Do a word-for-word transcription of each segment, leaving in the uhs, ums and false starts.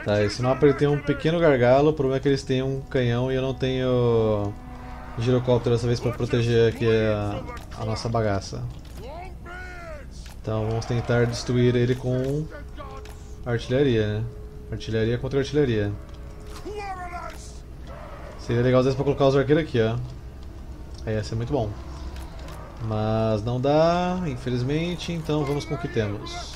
Tá, esse mapa ele tem um pequeno gargalo, o problema é que eles têm um canhão e eu não tenho girocóptero dessa vez para proteger aqui a, a nossa bagaça. Então vamos tentar destruir ele com artilharia, né? Artilharia contra artilharia. Seria legal às vezes pra colocar os arqueiros aqui, ó. Aí ia ser muito bom. Mas não dá, infelizmente, então vamos com o que temos.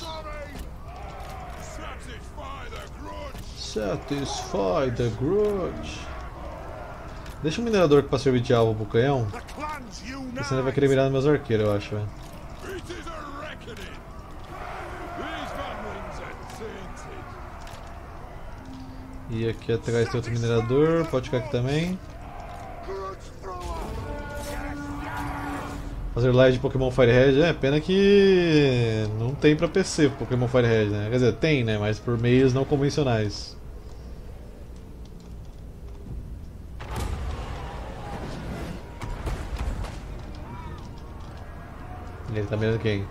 Satisfy the grudge. Deixa um minerador pra servir de alvo pro canhão. Porque senão ele vai querer mirar nos meus arqueiros, eu acho. Véio. E aqui atrás tem outro minerador, pode ficar aqui também. Fazer live de Pokémon Firehead, é pena que não tem pra P C Pokémon Firehead, né? Quer dizer, tem, né? Mas por meios não convencionais. Ele tá mirando quem?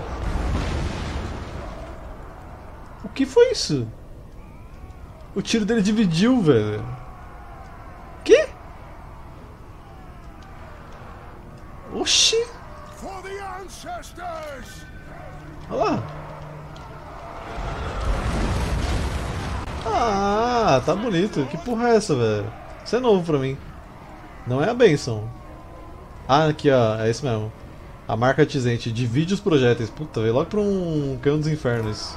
O que foi isso? O tiro dele dividiu, velho. Que? Oxi! Olha lá. Ah, tá bonito. Que porra é essa, velho? Isso é novo pra mim. Não é a benção. Ah, aqui ó, é isso mesmo. A marca atizente divide os projéteis. Puta, veio logo pra um canhão dos infernos.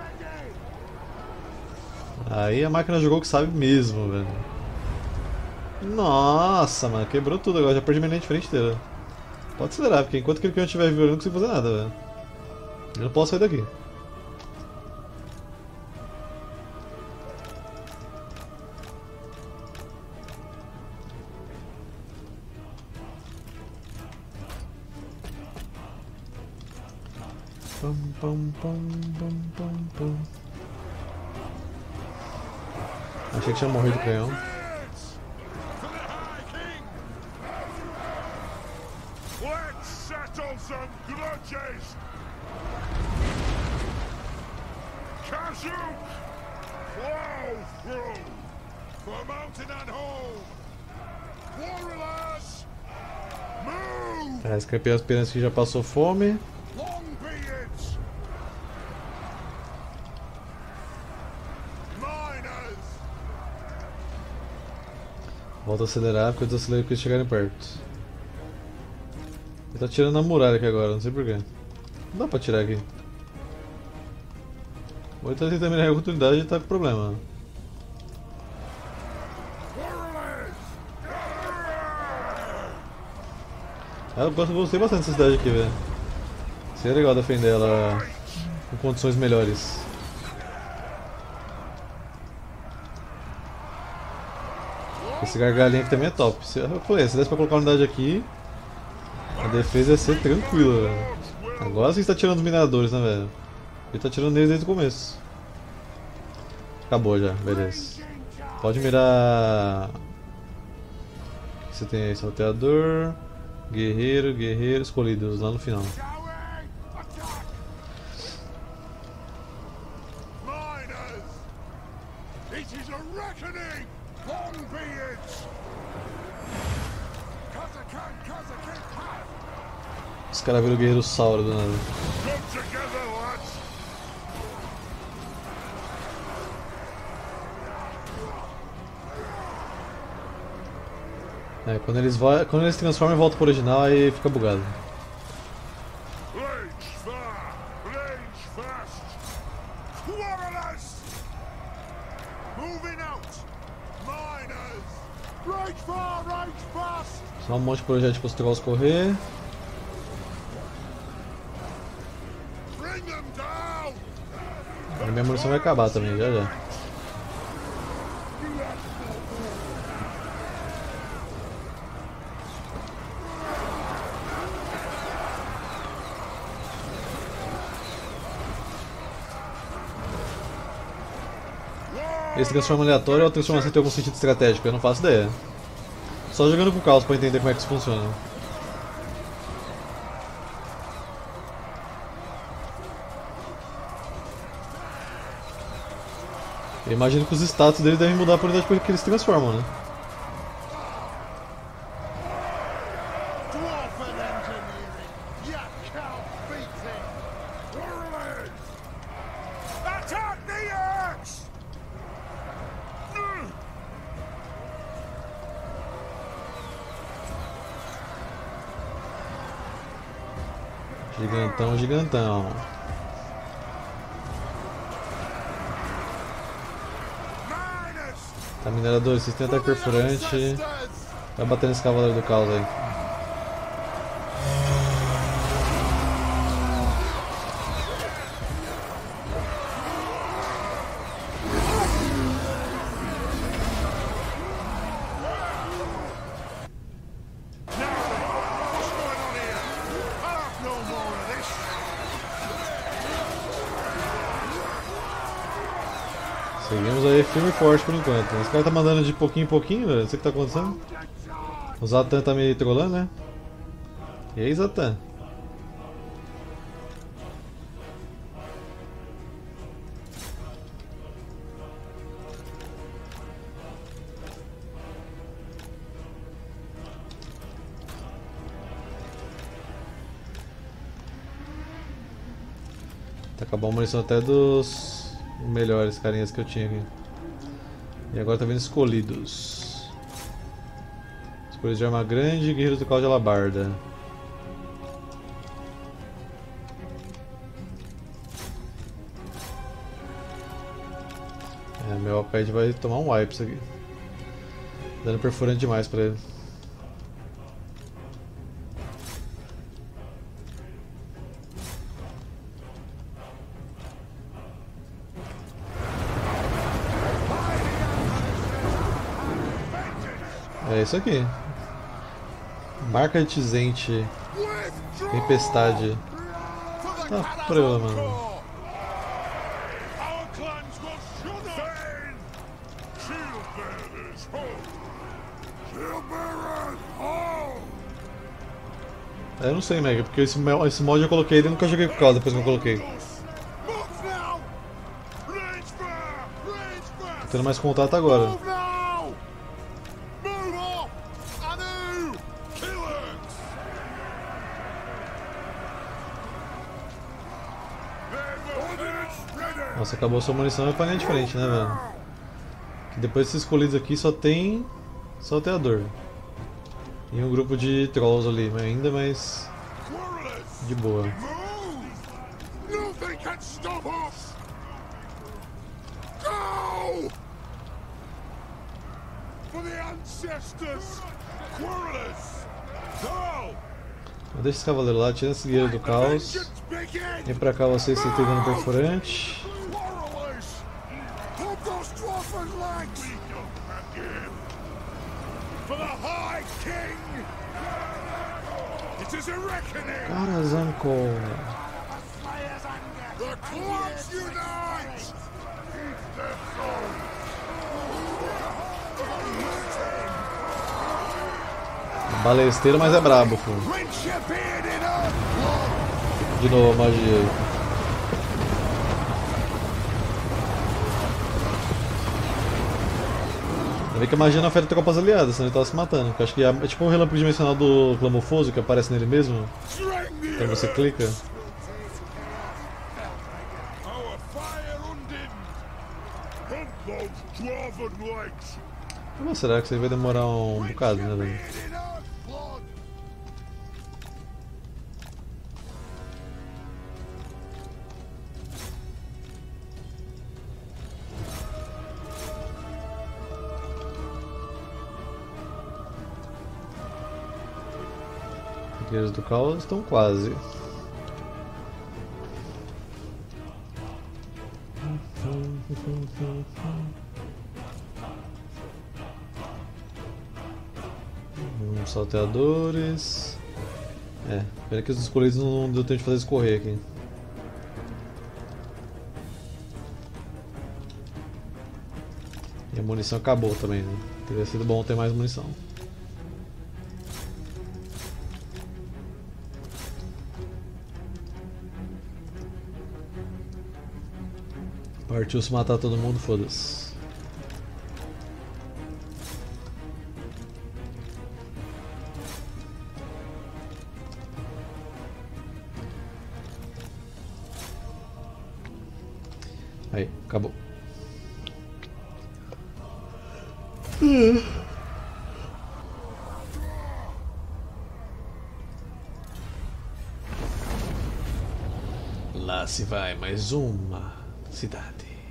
Aí a máquina jogou o que sabe mesmo, velho. Nossa, mano, quebrou tudo agora. Já perdi minha linha de frente inteira. Pode acelerar, porque enquanto aquele canhão estiver vivo eu não consigo fazer nada, velho. Eu não posso sair daqui. Pam, pam, pam, pam, pam, pam. Achei que tinha morrido o canhão. Tá, esse campeão esperança que já passou fome. Volta a acelerar porque eu desacelerei porque eles chegarem perto. Ele tá tirando na muralha aqui agora, não sei porquê. Não dá pra tirar aqui. Ou ele tá tentando mirar a oportunidade e tá com problema. Ah, eu gostei bastante dessa cidade aqui, velho. Seria legal defender ela com condições melhores. Esse gargalinho aqui também é top. Se eu falei, se desse pra colocar uma unidade aqui, a defesa ia ser tranquila, velho. Agora sim está tirando os mineradores, né, velho? Ele tá tirando eles desde o começo. Acabou já, beleza. Pode mirar. O que você tem aí? Salteador, guerreiro, guerreiro, escolhidos lá no final. Os caras viram o guerreiro Sauro do nada. É, quando eles, vo quando eles transformam e voltam pro original, aí fica bugado. Só um monte de projétil para os trolls correr. A minha munição vai acabar também, já já. Esse transforma aleatório ou a transformação tem algum sentido estratégico? Eu não faço ideia. Só jogando com o caos pra entender como é que isso funciona. Eu imagino que os status deles devem mudar por unidade que eles se transformam, né? Gigantão, gigantão. Tá, minerador, vocês têm ataque perfurante. Vai bater nesse cavaleiro do caos aí. Seguimos aí firme e forte por enquanto. Esse cara tá mandando de pouquinho em pouquinho, velho. Não sei o que tá acontecendo. O Zatan tá me trollando, né? E aí, Zatan? Tá acabando a munição até dos melhores carinhas que eu tinha aqui. E agora tá vindo escolhidos. Escolhidos de arma grande e guerreiros do caos de alabarda. É, meu Alcaide vai tomar um wipe isso aqui. Dando perfurante demais pra ele. É isso aqui. Marca de Tizente. Tempestade. Tá prela, mano. É, eu não sei, Mega, porque esse, esse mod eu coloquei ele e nunca joguei com o caos depois que eu coloquei. Tô tendo mais contato agora. Nossa, acabou sua munição e pra linha de frente, né, velho? Que depois desses escolhidos aqui só tem salteador. E um grupo de trolls ali, mas ainda mais de boa. Deixa esse cavaleiro lá, tira esse guerreiro do caos. Vem pra cá vocês se tem dano perfurante. Cara, Zanko. Balesteiro, mas é brabo, pô. De novo, magia aí. Ainda bem que a magia não afeta tropas aliadas, senão ele tava se matando. Porque eu acho que é tipo um relâmpago dimensional do Clamofoso que aparece nele mesmo. Quando você clica. Mas será que isso aí vai demorar um bocado, né, velho? Guerreiros do caos estão quase. Hum, salteadores. É, pena que os escolhidos não deu tempo de fazer escorrer aqui. E a munição acabou também, né? Teria sido bom ter mais munição. Partiu se matar todo mundo, foda-se. Aí, acabou. Lá se vai mais uma cidade.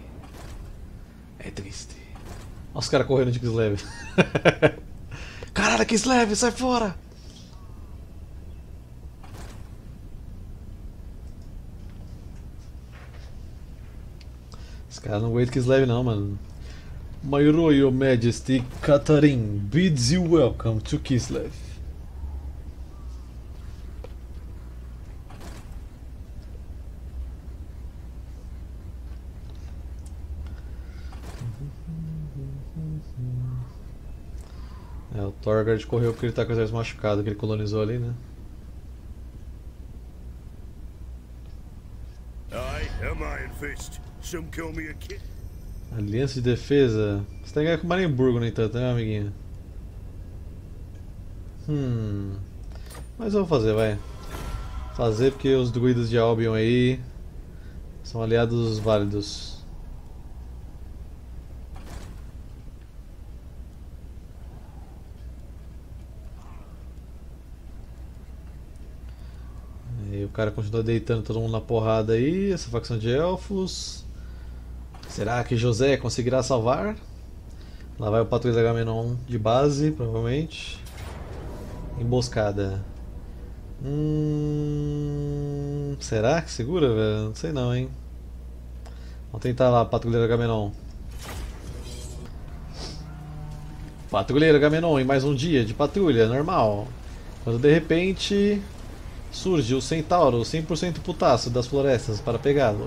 É triste. Olha os caras correndo de Kislev. Caralho, Kislev, sai fora! Esse cara não aguenta Kislev não, mano. My Royal Majesty Catherine bids you welcome to Kislev. É, o Torgard correu porque ele tá com o exército machucado que ele colonizou ali, né? Aliança de defesa. Você tem que ganhar com Marienburgo, no entanto, né, amiguinho? Hum. Mas eu vou fazer, vai. Fazer porque os druidas de Albion aí são aliados válidos. E o cara continua deitando todo mundo na porrada aí, essa facção de elfos. Será que José conseguirá salvar? Lá vai o patrulha Agamenon de base, provavelmente. Emboscada. Hum... Será que segura, velho? Não sei não, hein. Vamos tentar lá, patrulheiro Agamenon. Patrulheiro Agamenon em mais um dia de patrulha, normal. Quando de repente surge o centauro cem por cento putaço das florestas para pegá-lo.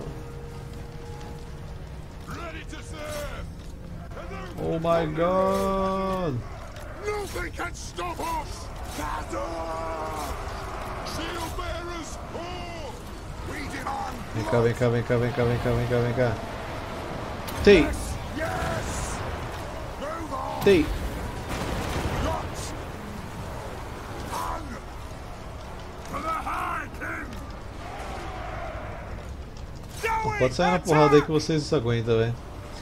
Oh my god! Nothing can stop us! Shield bearers, we demand. Vem cá, vem cá, vem cá, vem cá, vem cá, vem cá, vem cá. Tei! Yes! Move on! Tei! Guts! On! For the High King! Going Pode sair na porrada aí que vocês aguentam, velho.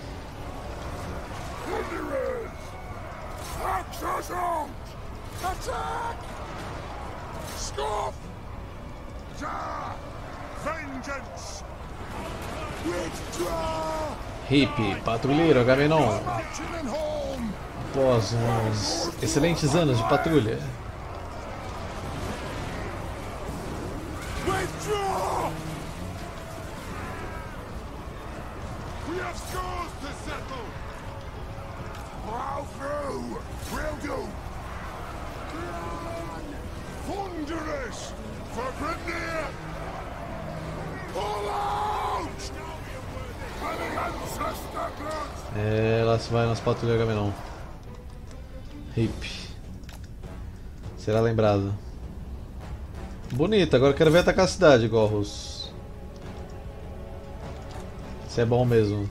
Wanderers! Axe us out! Attack! Scoff! Ja! Vengeance! Withdraw! Hip, patrulheiro Agamenon. Marching and home! Após uns excelentes anos de patrulha. Withdraw! We have scores to settle! Plow through! Will do! Thunderous! For Grimnir! Pull out! For the ancestor blood! É, lá se vai nosso patrulheiro Agamenon. Hip. Será lembrado. Bonito, agora eu quero ver atacar a cidade, Gorros. Isso é bom mesmo.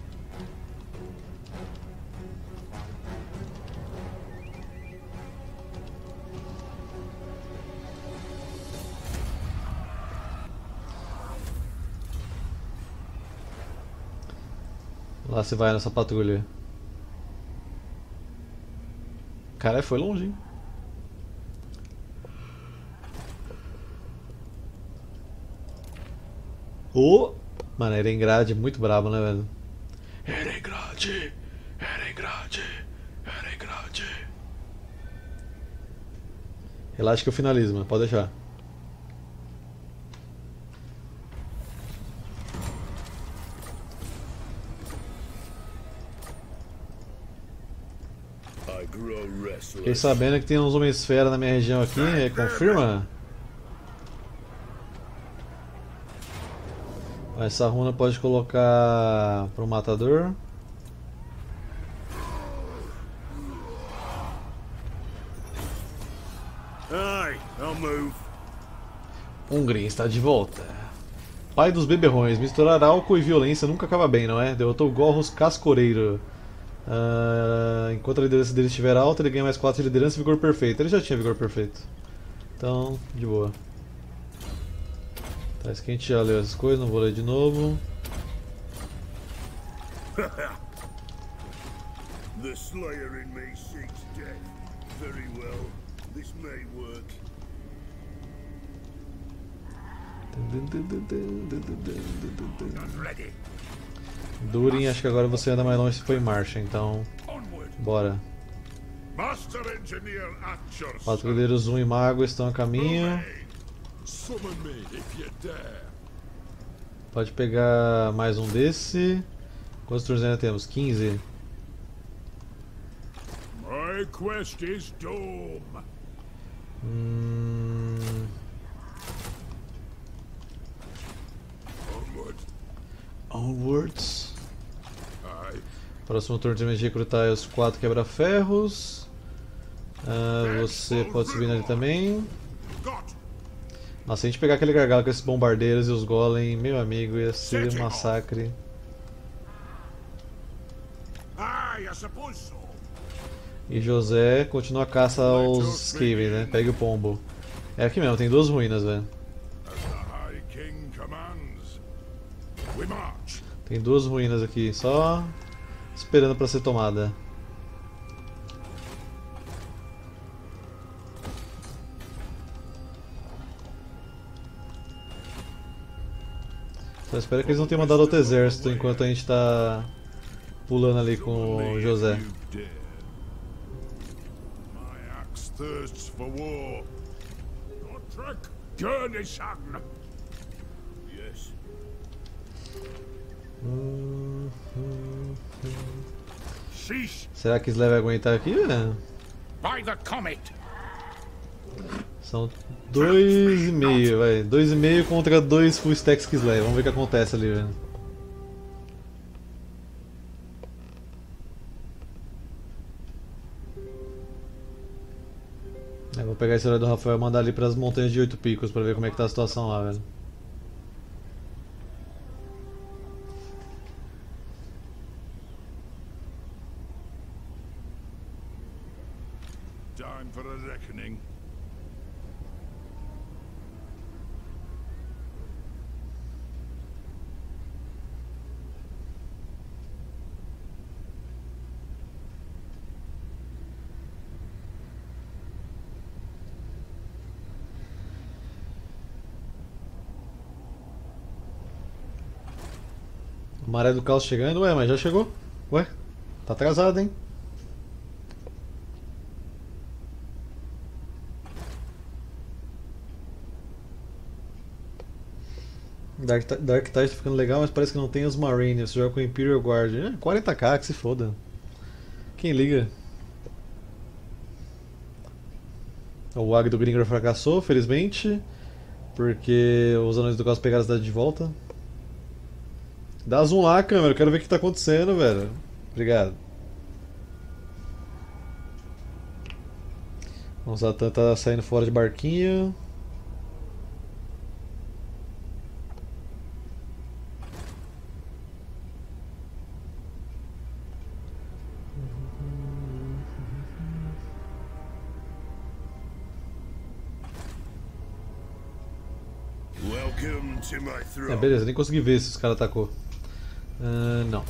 Lá se vai nessa patrulha. Cara, foi longe, hein? Oh! Mano, Erengrad é muito brabo, né, velho? Erengrad! Erengrad! Erengrad! Relaxa que eu finalizo, mano. Pode deixar. Fiquei sabendo que tem uns Homem-Esfera na minha região aqui, é, confirma? Essa runa pode colocar pro matador. Aye, I'll move. Ungrim está de volta. Pai dos beberrões. Misturar álcool e violência nunca acaba bem, não é? Derrotou Gorros Cascoreiro. Uh, enquanto a liderança dele estiver alta, ele ganha mais quatro de liderança e vigor perfeito. Ele já tinha vigor perfeito. Então, de boa. Tá, isso aqui a gente já leu essas coisas, não vou ler de novo. The slayer in me seeks death. Very well. This may work. Ready. Durin, acho que agora você anda mais longe se for em marcha, então. Bora. Master Engineer at your Patrulheiros um e Mago estão a caminho. Summon me if you dare. Pode pegar mais um desse. Quantos turnos ainda temos? quinze. My quest is doom. Hum... Onward. Onwards. Aye. Próximo turno temos de recrutar os quatro quebra-ferros. Ah, você pode subir ali também. Got. Nossa, se a gente pegar aquele gargalo com esses bombardeiros e os golem, meu amigo, ia ser um massacre. Aye, I suppose so. E José continua a caça aos Skaven, né? Pegue o pombo. É aqui mesmo, tem duas ruínas, velho. As the High King commands. We march. Tem duas ruínas aqui, só esperando pra ser tomada. Só espero que eles não tenham mandado outro exército enquanto a gente tá pulando ali com o José. My axe thirsts for war. Gotrek, Gurnisson. Yes. Hum, hum, hum. Cease Será que Slay vai aguentar aqui, velho? by the comet. São dois e meio, vai. Dois e meio contra dois full stacks Kislev. Vamos ver o que acontece ali, velho. Eu vou pegar esse horário do Rafael e mandar ali pras montanhas de oito picos pra ver como é que tá a situação lá, velho. Time for a reckoning. O Maré do Caos chegando? Ué, mas já chegou? Ué? Tá atrasado, hein? Dark, Dark Tide tá ficando legal, mas parece que não tem os Marines. Você joga com o Imperial Guard. É, quarenta k, que se foda. Quem liga? O Ag do Gringar fracassou, felizmente. Porque os anões do caos pegaram a cidade de volta. Dá zoom lá, câmera. Eu quero ver o que tá acontecendo, velho. Obrigado. O Zatan tá saindo fora de barquinho. Welcome to my É, throne. beleza, nem consegui ver se os caras atacou. Uh, não.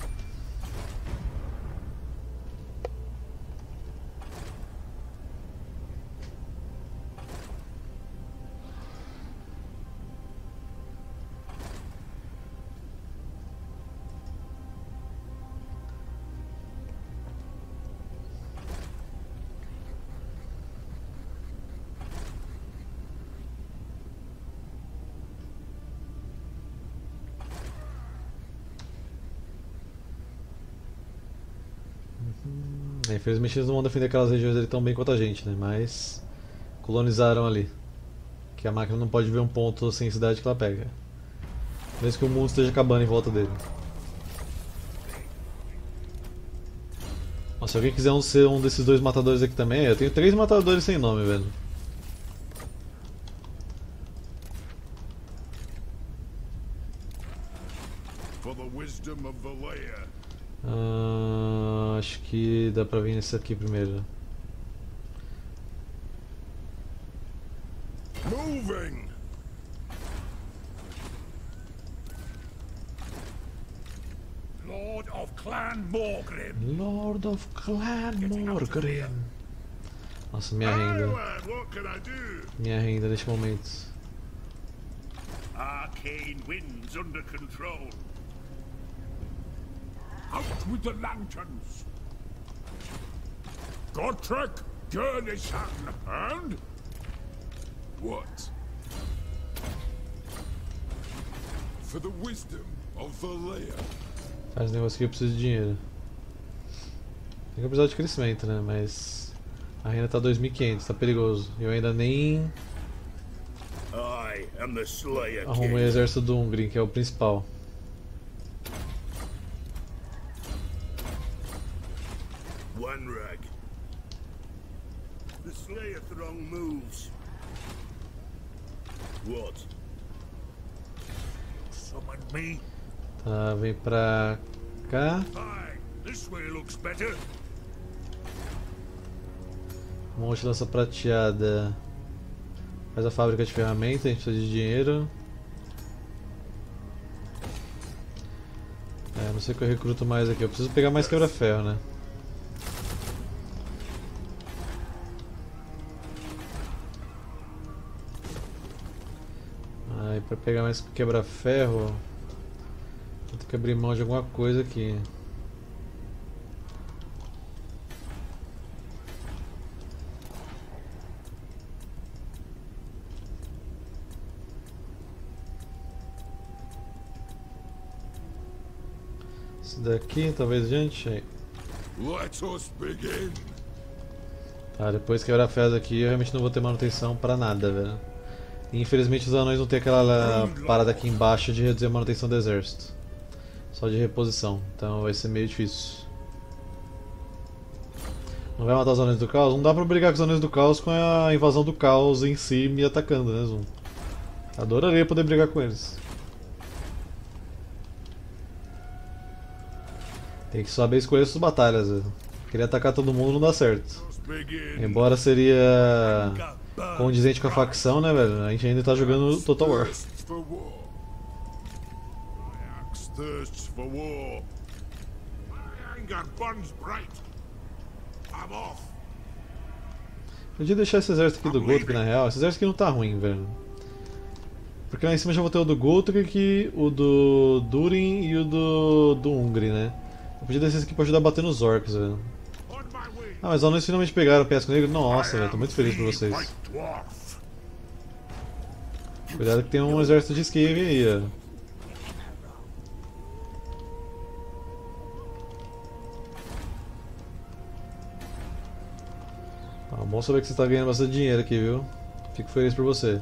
É, infelizmente eles não vão defender aquelas regiões ali tão bem quanto a gente, né? Mas colonizaram ali. Que a máquina não pode ver um ponto sem cidade que ela pega. Mesmo que o mundo esteja acabando em volta dele. Nossa, se alguém quiser um, ser um desses dois matadores aqui também, eu tenho três matadores sem nome, velho. wisdom of Valea. Ah, acho que dá pra vir nesse aqui primeiro. Moving. Lord of Clan Morgrim. Lord of Clan Morgrim. Nossa, minha renda. Onward, what can I do? Minha renda neste momento. Arcane winds under control. Out with the lanterns. Gotrek, Gurnisan, and what? For the wisdom of Valea. Faz um negócio que eu preciso de dinheiro. Tem que precisar de crescimento, né? Mas a renda tá dois mil e quinhentos, tá perigoso. Eu ainda nem I am the Slayer arrumei o King. exército do Ungrim, que é o principal. One rag. The Slayer throng moves. What? Summon me? Tá, vem pra cá. Aye, this way looks better. Um monte de lança prateada. Faz a fábrica de ferramentas, a gente precisa de dinheiro. É, não sei o que eu recruto mais aqui. Eu preciso pegar mais quebra-ferro, né? Aí pra pegar mais quebra-ferro, vou ter que abrir mão de alguma coisa aqui. Esse daqui, talvez, gente. Aí. Let us begin. Tá, depois quebra-ferro aqui eu realmente não vou ter manutenção pra nada, velho. E, infelizmente os anões não tem aquela parada aqui embaixo de reduzir a manutenção do exército. Só de reposição, então vai ser meio difícil. Não vai matar os anões do caos? Não dá pra brigar com os anões do caos com a invasão do caos em si me atacando, né, Zoom? Adoraria poder brigar com eles. Tem que saber escolher suas batalhas, velho. Querer atacar todo mundo não dá certo. Embora seria condizente com a facção, né, velho? A gente ainda tá jogando Total War. Thirsts for war. My anger burns bright. I'm off. Podia deixar esse exército aqui do Gotrek, na real. Esse exército aqui não tá ruim, velho. Porque lá em cima já vou ter o do Gotrek, o do Durin e o do, do Ungry, né? Eu podia descer esse aqui pra ajudar a bater nos orcs, velho. Ah, mas os anões finalmente pegaram o Pesco Negro. Nossa, velho, tô muito feliz por vocês. Cuidado que tem um exército de esquive aí, ó. Ah, bom saber que você está ganhando bastante dinheiro aqui, viu? Fico feliz por você.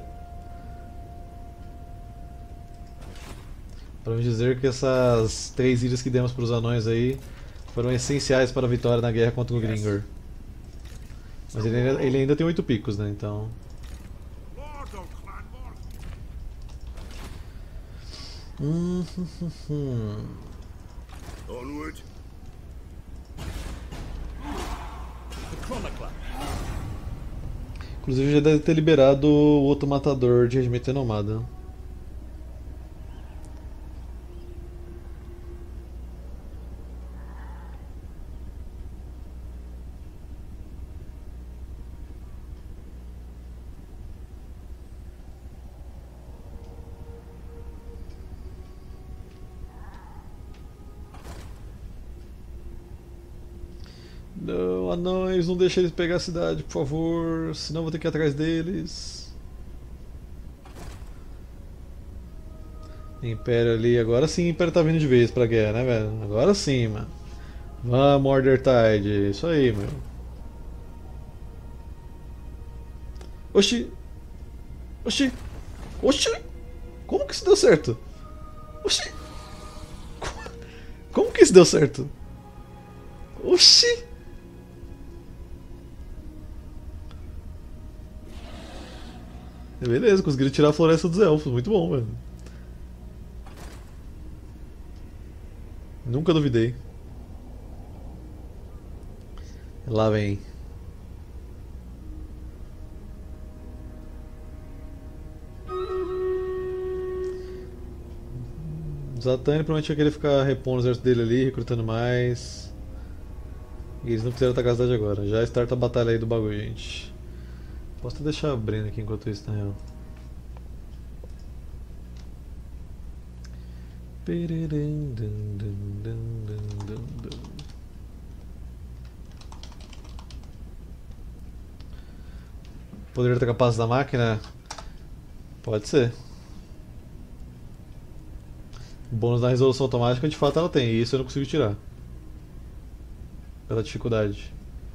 Podemos dizer que essas três ilhas que demos para os anões aí foram essenciais para a vitória na guerra contra o Gringor. Mas ele ainda, ele ainda tem oito picos, né? Então. Hum, hum, hum, hum. Onward. Inclusive já deve ter liberado o outro matador de regimento renomado. Não, anões, não deixe eles pegar a cidade, por favor, senão vou ter que ir atrás deles. Império ali, agora sim o Império tá vindo de vez pra guerra, né, velho? Agora sim, mano. Vamos, Order Tide, isso aí, meu. Oxi! Oxi! Oxi! Como que isso deu certo? Oxi! Como, como que isso deu certo? Oxi! Beleza, conseguiram tirar a floresta dos elfos, muito bom, velho. Nunca duvidei. Lá vem. Zatan provavelmente vai querer ficar repondo o exército dele ali, recrutando mais. E eles não quiseram atacar a cidade agora. Já starta a batalha aí do bagulho, gente. Posso até deixar abrindo aqui enquanto isso, na real. Poderia ter capaz da máquina? Pode ser. O bônus da resolução automática de fato ela tem, e isso eu não consigo tirar. Pela dificuldade.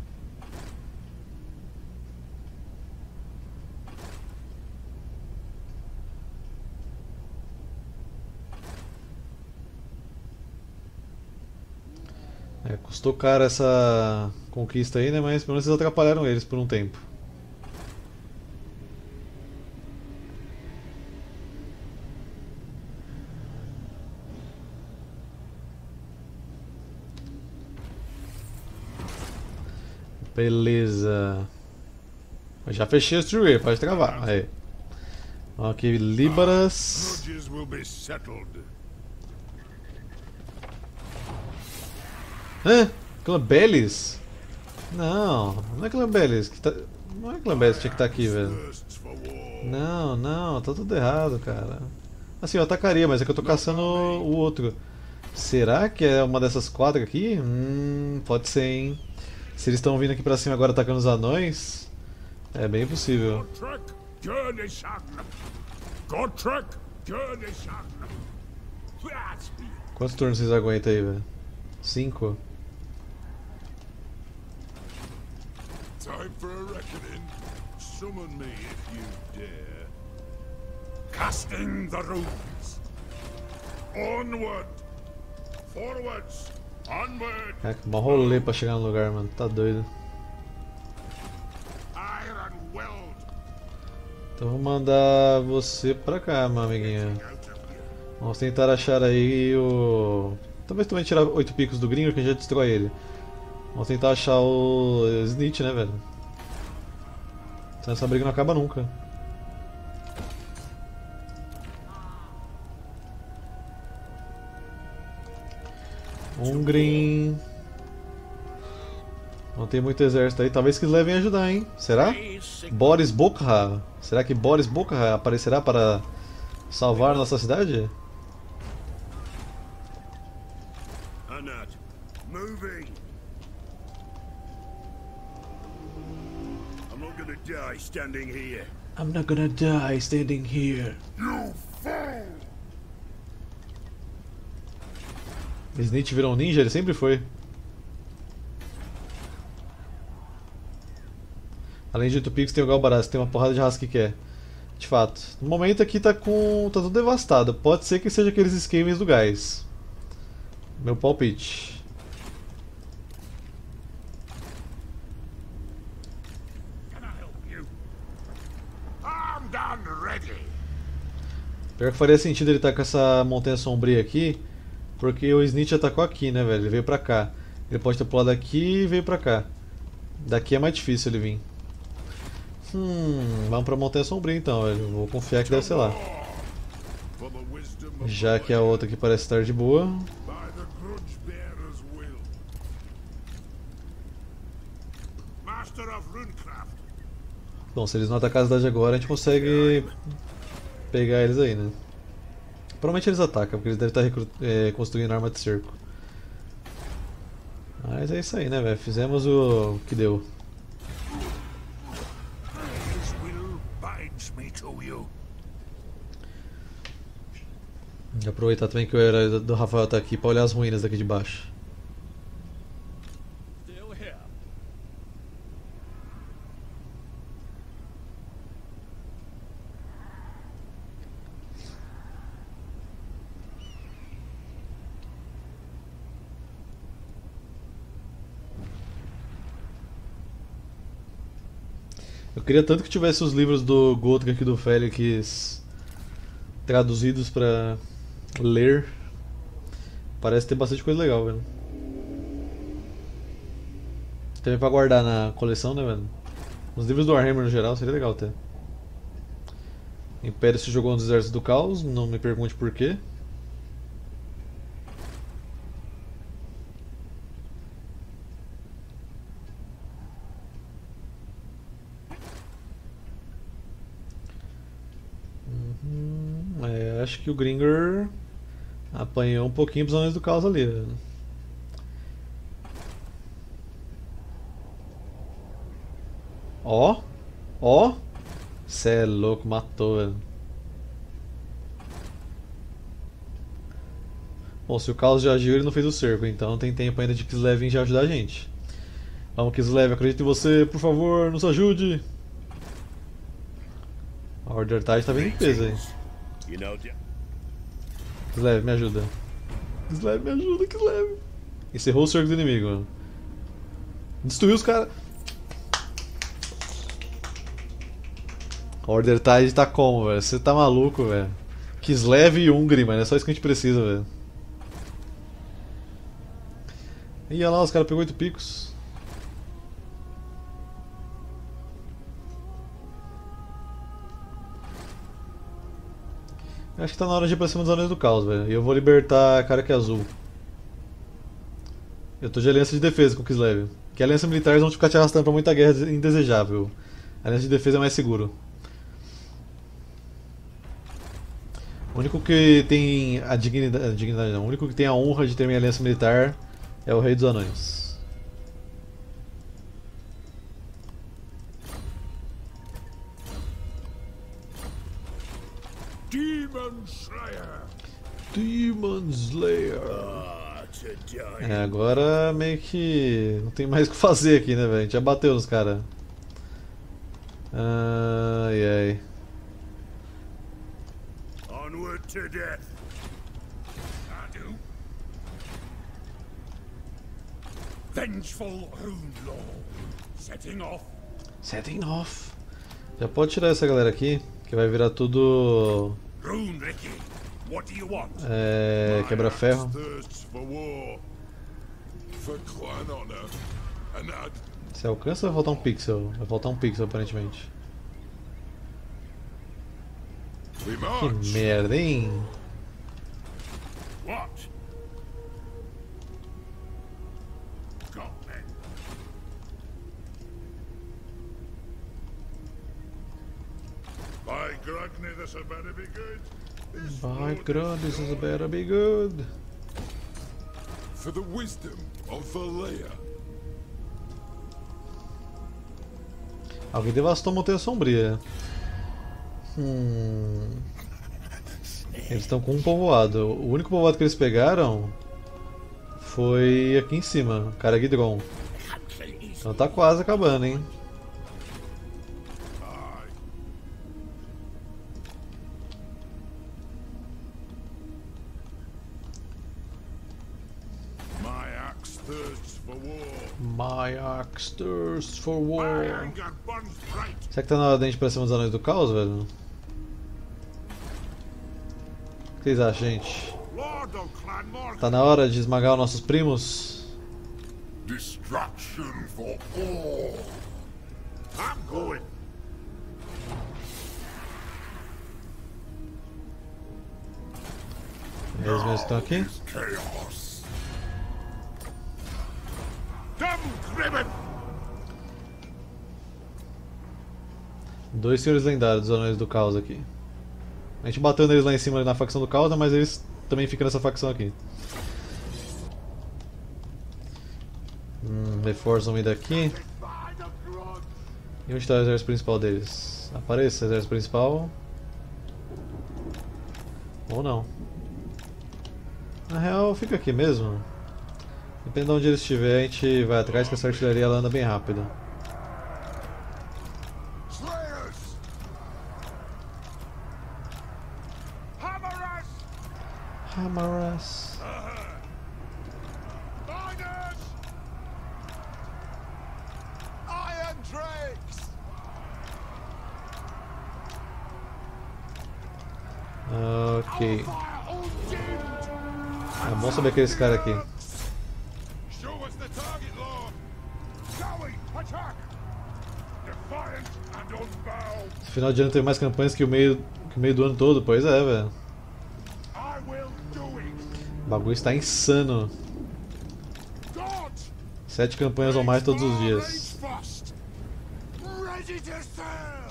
É, custou caro essa conquista aí, né? Mas pelo menos eles atrapalharam eles por um tempo. Beleza. Eu já fechei o Streetway, pode travar. Aí. Ok, Líbaras. Hã? Clambelis? Não, não é Clambelis que tá... Não é Clambelis que tinha que estar aqui, velho. Não, não, tá tudo errado, cara. Assim, eu atacaria, mas é que eu tô caçando o outro. Será que é uma dessas quatro aqui? Hum, pode ser, hein. Se eles estão vindo aqui pra cima agora atacando os anões, é bem possível. Quantos turnos vocês aguentam aí, velho? Cinco? Time for a reckoning. Summon me if you dare. Casting the runes. Onward. Forwards. Onward. Caraca, mó rolê pra chegar no lugar, mano. Tá doido. Iron weld. Então vou mandar você pra cá, meu amiguinho. Vamos tentar achar aí o... Talvez também tirar oito picos do gringo que a gente já destrói ele. Vamos tentar achar o Snitch, né, velho? Senão essa briga não acaba nunca. Um green. Não tem muito exército aí. Talvez que eles levem a ajudar, hein? Será? Boris Bokha. Será que Boris Bokha aparecerá para salvar nossa cidade? Anat, moving. I'm not gonna die standing here. I'm not gonna die standing here. You fool! Snitch virou um ninja? Ele sempre foi. Além de oito picos tem o Galbaraz, tem uma porrada de raça que quer. De fato. No momento aqui tá com. tá tudo devastado. Pode ser que seja aqueles esquemas do gás. Meu palpite. Pior que faria sentido ele estar com essa montanha sombria aqui, porque o Snitch atacou aqui, né, velho? Ele veio pra cá. Ele pode ter pulado aqui e veio pra cá. Daqui é mais difícil ele vir. Hum, vamos pra montanha sombria então, velho. Vou confiar que deve ser lá. Já que a outra aqui parece estar de boa. Bom, se eles não atacarem a cidade agora, a gente consegue pegar eles aí, né? Provavelmente eles atacam, porque eles devem estar recru é, construindo arma de cerco. Mas é isso aí, né, velho? Fizemos o que deu. Vou aproveitar também que o herói do Rafael tá aqui pra olhar as ruínas daqui de baixo. Eu queria tanto que tivesse os livros do Gotrek e do Félix traduzidos pra ler. Parece ter bastante coisa legal, velho. Também pra guardar na coleção, né, velho? Os livros do Warhammer no geral seria legal ter. Império se jogou nos exércitos do caos, não me pergunte por quê. Uhum, é, acho que o Gringer apanhou um pouquinho pros anões do caos ali, velho. Ó, ó, cê é louco, matou, velho. Bom, se o caos já agiu, ele não fez o cerco, então tem tempo ainda de Kislev vir já ajudar a gente. Vamos, Kislev, acredito em você, por favor, nos ajude. A Order Tide tá bem em peso aí. Kislev, me ajuda. Kislev, me ajuda, Kislev. Encerrou o cerco do inimigo, mano. Destruiu os caras. A Order Tide tá como, velho? Você tá maluco, velho? Kislev e Ungry, mano. É só isso que a gente precisa, velho. Ih, olha lá, os caras pegou oito picos. Acho que tá na hora de ir pra cima dos anões do caos, velho. E eu vou libertar a cara que é azul. Eu tô de aliança de defesa com o Kislev. Que aliança militar vão ficar te arrastando pra muita guerra indesejável. A aliança de defesa é mais seguro. O único que tem a dignidade, a dignidade não, o único que tem a honra de ter minha aliança militar é o Rei dos Anões. Demon Slayer. Demon Slayer. É, agora meio que não tem mais o que fazer aqui, né, velho? A gente já bateu nos caras. Ai ai. Onward to death. I do. Vengeful Rune Lord. Setting off. Setting off. Já pode tirar essa galera aqui, que vai virar tudo. Rune Ricky. What do you want? É. Quebra-ferro. Se alcança, vai faltar um pixel. Vai faltar um pixel aparentemente. Que merda, hein? What? Got men. By Grugny, this had better be good. By God, this is better be good. For the wisdom of Valea. Alguém devastou a Montanha Sombria. Hum. Eles estão com um povoado. O único povoado que eles pegaram foi aqui em cima, Karagidron. Então tá quase acabando, hein? My axe thirsts for war. Será que tá na hora da gente ir pra cima dos anões do caos, velho? O que vocês acham, gente? Tá na hora de esmagar os nossos primos? Destruction for all. I'm going. Eles mesmos estão aqui? Chaos. Dois senhores lendários dos anões do caos aqui. A gente bateu neles lá em cima na facção do caos, né, mas eles também ficam nessa facção aqui. Hum, reforçam me daqui. E onde está o exército principal deles? Apareça o exército principal. Ou não. Na real, fica aqui mesmo. Dependendo de onde ele estiver, a gente vai atrás, que essa artilharia ela anda bem rápido. Hamaras. Ok. É Vamos saber que é esse cara aqui. Show us the target, Lord. Zoe, attack! Defiant and unbound. Esse final de ano tem mais campanhas que o meio, que o meio do ano todo, pois é, velho. I will do it. O bagulho está insano. God, Sete campanhas ou mais todos os dias. fast. Ready to sail.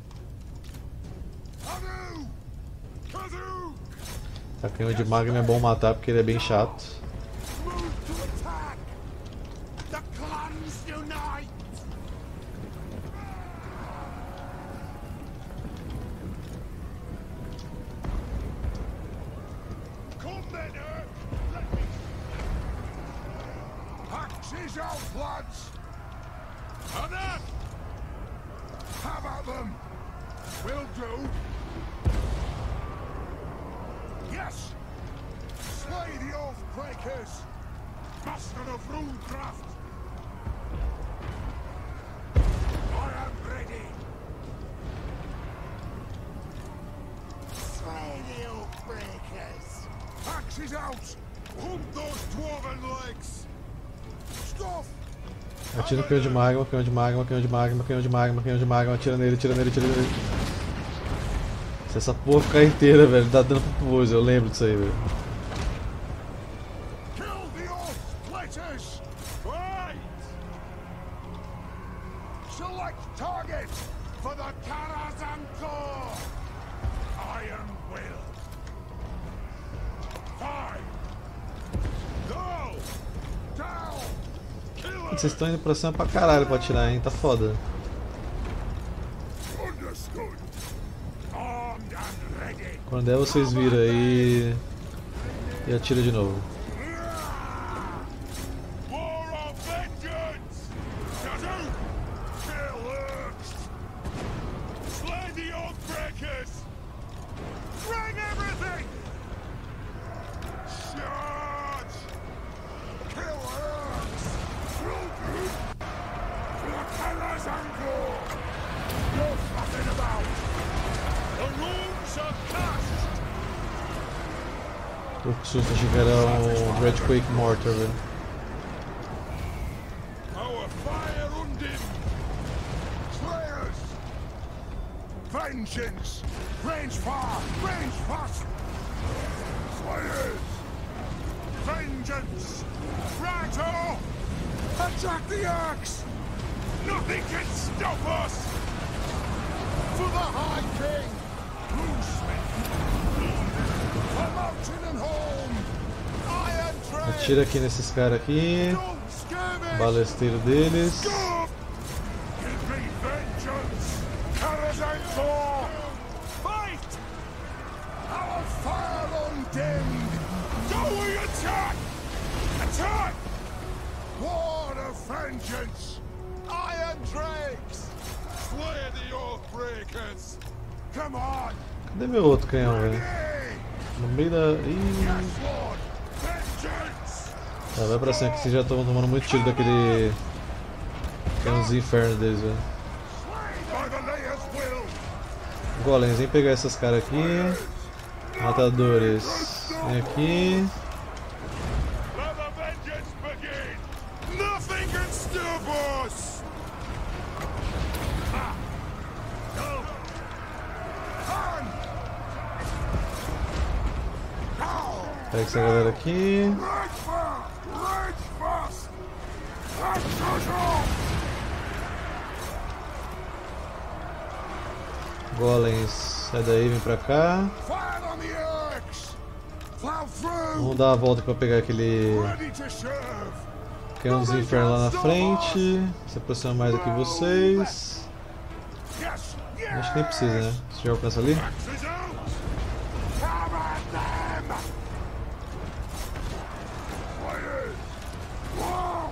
Kadu! Kadu! Tá, canhão de magma é bom matar porque ele é bem chato. Move to attack. The clans unite. Come then, Earth. Let me. Axes out, lads. Enough. How about them? Will do. Yes. Slay the Oathbreakers. Master of Runecraft. I am ready. Slay the Oathbreakers. Axes out. Hunt those dwarven legs. Stuff. Atira no canhão de magma, canhão de magma, canhão de magma, canhão de magma, canhão de magma, atira nele, atira nele, atira nele. Se essa porra ficar inteira, velho, dá dano pro povo, eu lembro disso aí, velho. Kill the Oathbreakers. Right. Select target for the Karazhan-Kor. Iron Will. Five. Go. Down. Killer. Vocês estão indo pra cima pra caralho pra atirar, hein, tá foda. Understood. Armed and ready. Quando é, vocês viram aí e atira de novo. War of vengeance. Kadu. Kill Urks. Slay the Oathbreakers. Bring everything. Charge. Kill Urks. For the Karazhan-Kor. No fucking about. The runes are cast. Tô com susto, achei que era um Red Quake Mortar, velho. Our fire undimmed. Slayers. Vengeance. Range far. Range fast. Slayers. Vengeance. Righto. Attack the axe. Nothing can stop us. For the High King. Bluesmith. For mountain and home. Iron Train. Atira aqui nesses caras aqui. Don't skirmish. Balesteiro deles. Go! Give me vengeance! Karazhan-Kor! Fight! Our fire undimmed! Do we attack? Attack! War of vengeance! Iron Drakes! Slay the Oathbreakers! Come on! Cadê meu outro canhão, velho? Hey! No meio da... Ih, Yes, Lord! Vengeance! tá, vai pra cima que vocês já estão tomando muito tiro daquele... canhãozinho inferno deles, velho. By the Layer's will! Golems, vem pegar essas caras aqui. Matadores, vem aqui. Let the vengeance begin! Nothing can stop us! Ha! Go! Han! Go! Pega essa galera aqui. Rage fast! Rage fast! Execution! Golems, sai daí, vem pra cá. Fire on the Urks! Plow through! Vamos dar uma volta pra pegar aquele Ready to serve! canhãozinho inferno lá na frente. Se aproxima mais aqui vocês. Yes! Yes! Acho que nem precisa, né? Você já alcança ali? Axes out! Come at them! Fires! Whoa!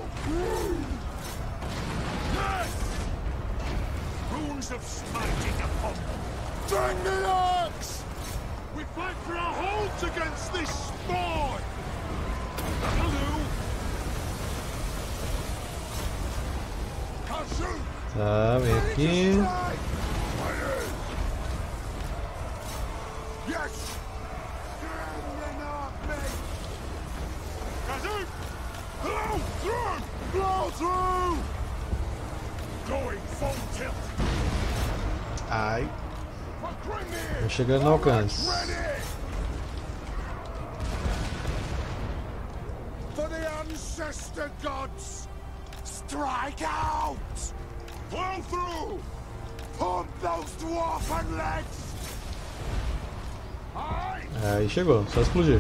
Yes! Runes of smiting upon them! Drag the axe! We fight for our holds against this spawn! Hello! Kazu! Tá, vem aqui. Fires! Yes! Stand and not me! Blow through! Blow through! Going full tilt. Ai. For Grimnir! Tô chegando no alcance. Ready! For the ancestor gods! Strike out! Blow through! Pump those dwarfen legs! Aye! Aí chegou, só explodir.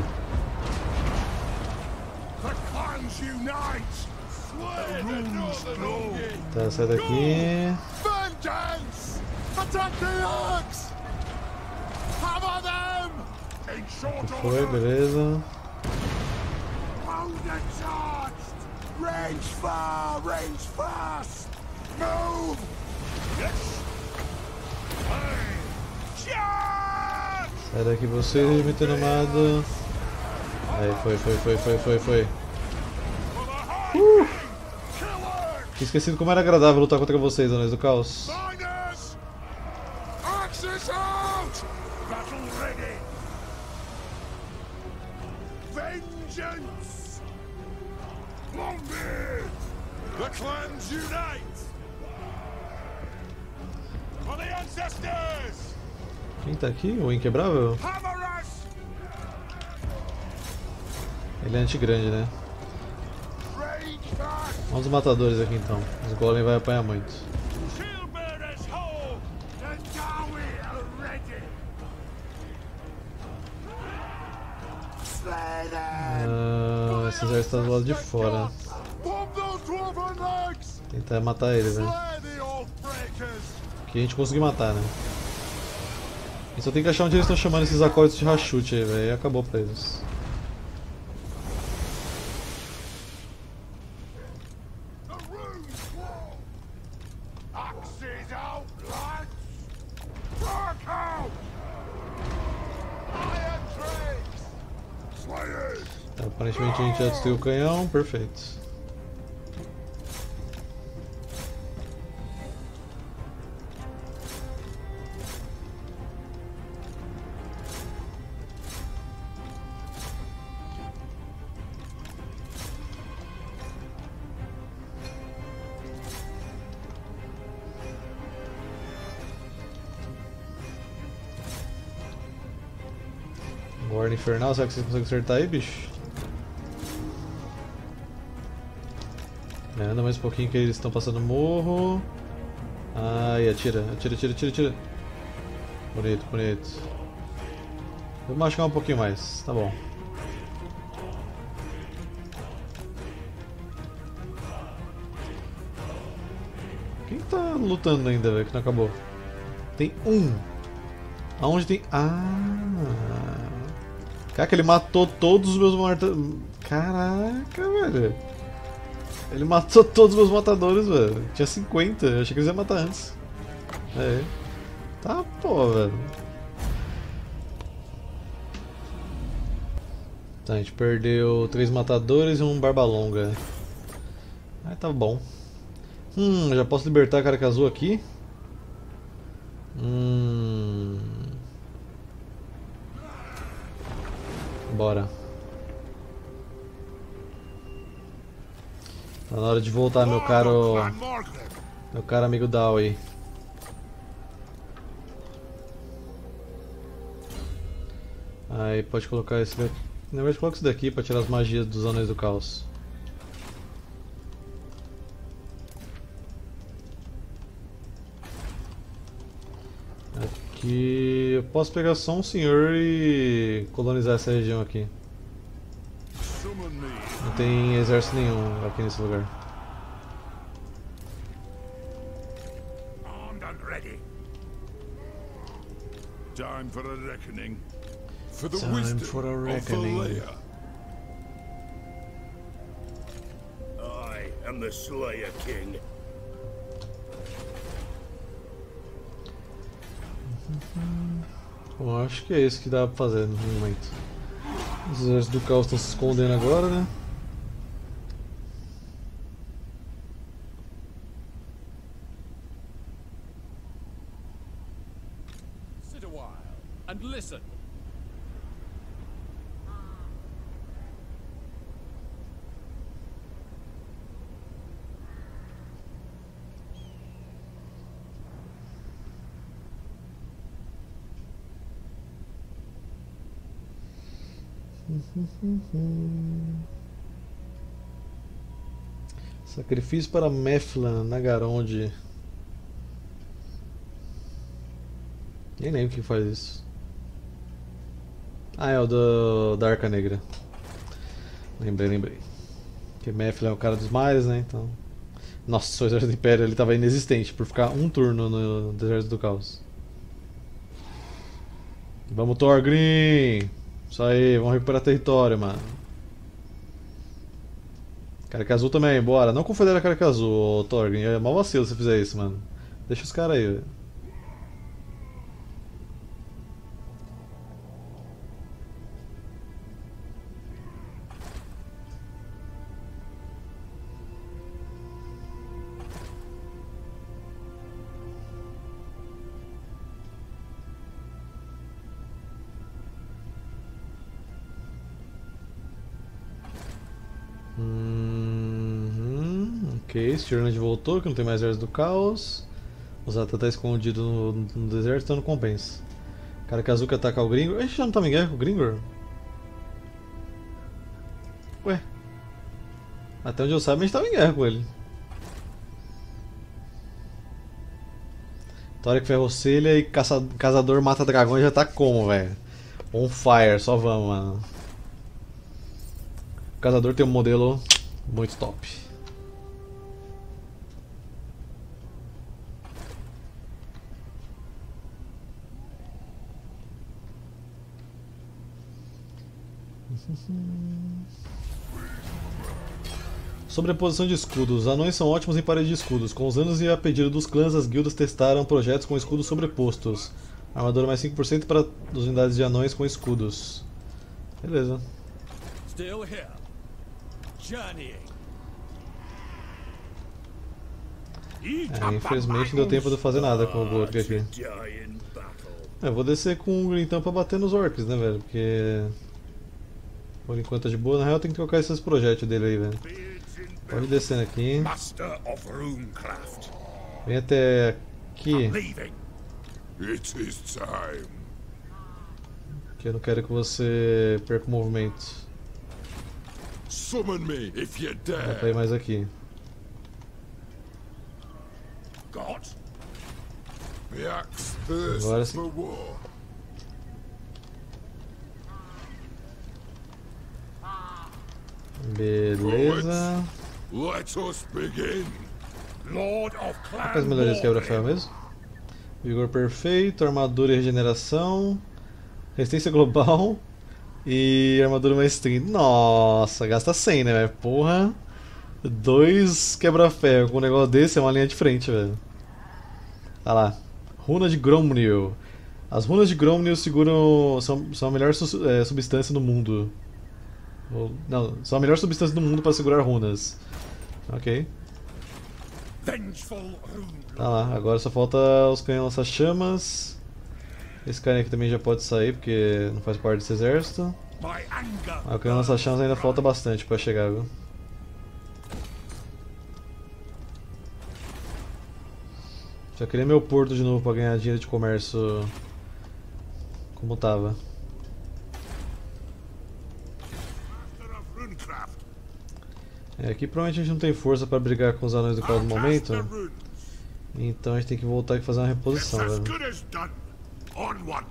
The clans unite! Slay the northern Ogi! Tá, sai daqui. Vengeance! Attack the orcs! Hammer them! In short Foi, order! beleza. Hold and charged! Range far! Range fast! Move! Yes! Hey! Charge! Sai daqui vocês, muito nomado. Aí, foi, foi, foi, foi, foi, foi. For the high uh. Killers! Tinha esquecido como era agradável lutar contra vocês, Anões do Caos. Miners! Axes out! Battle ready! Vengeance! Longbeard! The clans unite! For the ancestors! Quem tá aqui? O Inquebrável? Hammer us! Ele é anti-grande, né? Rage fast! Vamos os matadores aqui então. Os Golem vai apanhar muito. Shield bearers hold! The Dawi are ready! Slay them! Ah, esse exército tá do lado de fora. Pump those dwarven legs! Tentar matar ele, velho. Slay the oath breakers! Que a gente conseguiu matar, né? A gente só tem que achar onde eles estão chamando esses acordes de rachute aí, velho. E acabou pra eles. The runes wall! Axes out, lads! Dark out! Iron trades! Slayers! Tá, aparentemente a gente já destruiu o canhão, perfeito. Guarda infernal, será que vocês conseguem acertar aí, bicho? É, anda mais um pouquinho que eles estão passando morro. Ai, atira, atira, atira, atira, atira. Bonito, bonito. Vou machucar um pouquinho mais, tá bom. Quem tá lutando ainda, velho, que não acabou? Tem um. Aonde tem... Ah... Caraca, ele matou todos os meus matadores. Caraca, velho. Ele matou todos os meus matadores, velho. Tinha cinquenta, eu achei que eles iam matar antes. É. Tá, pô, velho. Tá, a gente perdeu três matadores e um barba longa. Ah, tá bom. Hum, já posso libertar a Caraca Azul aqui? Hum... Bora. Tá na hora de voltar, meu caro... Meu caro amigo Dawi. Aí pode colocar esse daqui. Na verdade coloca isso daqui pra tirar as magias dos Anões do Caos. Aqui eu posso pegar só um senhor e colonizar essa região aqui. Não tem exército nenhum aqui nesse lugar. Time for a reckoning. For the Time wisdom for a of reckoning. Valea. I am the Slayer King. Bom, acho que é isso que dá pra fazer no momento. Os exércitos do caos estão se escondendo agora, né? Sit a while and listen. Sacrifício para Meflan, Nagaronde. Nem lembro quem faz isso. Ah, é o do, da Arca Negra. Lembrei, lembrei. Que Meflan é o cara dos mares, né? Então. Nossa, o exército do Império ele tava inexistente por ficar um turno no Deserto do Caos. Vamos, Thorgrim! Isso aí, vamos recuperar território, mano. Careca Azul também, bora. Não confedera a Careca Azul, Thorgrim. É mal vacilo se você fizer isso, mano. Deixa os caras aí, velho. Uhum, ok, Stirland voltou, que não tem mais exército do caos. O Zata tá escondido no, no deserto, então não compensa. Cara, Kazuka ataca o Gringor. A gente já não tava em guerra com o Gringor? Ué? Até onde eu saiba, a gente tava em guerra com ele. Tórico Ferrocelha e caça, Caçador Mata Dragões já tá como, velho? On fire, só vamos, mano. O Caçador tem um modelo muito top. Sobreposição de escudos. Os anões são ótimos em parede de escudos. Com os anos e a pedido dos clãs, as guildas testaram projetos com escudos sobrepostos. Armadura mais cinco por cento para as unidades de anões com escudos. Beleza. Still here. Journeying. É, infelizmente não deu tempo de fazer nada com o Gork aqui. É, eu vou descer com o Green então pra bater nos orcs, né, velho? Porque por enquanto tá de boa. Na real tem que trocar esses projéteis dele aí, velho. Pode descendo aqui. Vem até aqui. Que eu não quero que você perca o movimento. Summon me if you Dá pra dare. ir mais aqui. Got the axe thirsts Agora sim. for war. Beleza. Let us begin. Lord of Quais as Clan melhorias de quebra-ferro Warrior. mesmo? Vigor perfeito, armadura e regeneração, resistência global e armadura mais trinta. Nossa, gasta cem, né, velho? Porra. Dois quebra-ferro com um negócio desse é uma linha de frente, velho. Tá lá. Runa de Gromnil. As runas de Gromnil seguram. São, são a melhor su é, substância do mundo. Ou, não, são a melhor substância do mundo para segurar runas. Ok. Vengeful rune. Tá lá, agora só falta os canhões lança-chamas. Esse cara aqui também já pode sair porque não faz parte desse exército. My anger. Mas o canhão lança-chamas ainda falta bastante pra chegar, viu? Já queria meu porto de novo pra ganhar dinheiro de comércio como tava. Master of Runecraft. É, aqui provavelmente a gente não tem força pra brigar com os anões do caos no momento. Cast the runes. Então a gente tem que voltar e fazer uma It's reposição, as velho. good as done. Onward.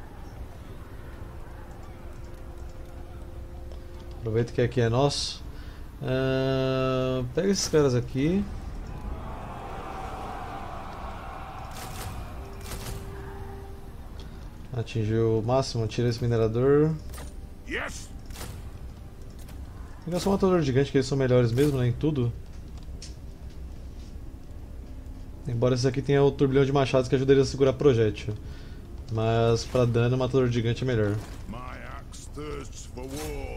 Aproveita que aqui é nosso. Ah, pega esses caras aqui. Atingiu o máximo, tira esse minerador. Yes. Pegar só um matador gigante, que eles são melhores mesmo, né, em tudo. Embora esses aqui tenham o turbilhão de machados que ajudaria a segurar projétil. Mas pra dano, o matador gigante é melhor. My axe thirsts for war.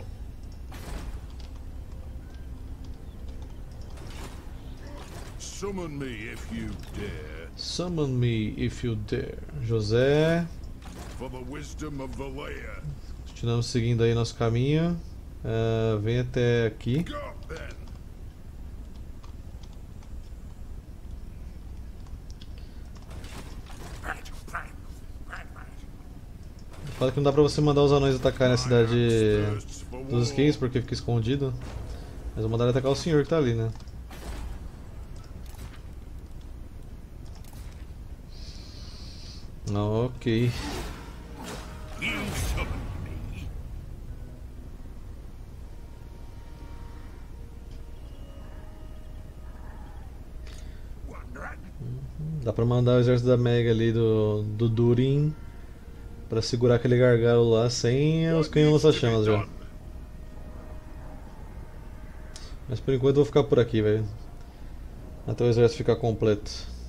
Summon me if you dare. Summon me if you dare. José. For the wisdom of Valea. Continuamos seguindo aí nosso caminho. Ah, vem até aqui. Go then. Fala que não dá pra você mandar os anões atacarem a cidade for war. dos skins porque fica escondido. Mas vou mandar ele atacar o senhor que tá ali, né? Ok. You summoned me. Wondering? Dá pra mandar o exército da Mega ali do, do Durin pra segurar aquele gargalo lá sem os canhões lança-chamas já. Mas por enquanto eu vou ficar por aqui, velho. Até o exército ficar completo.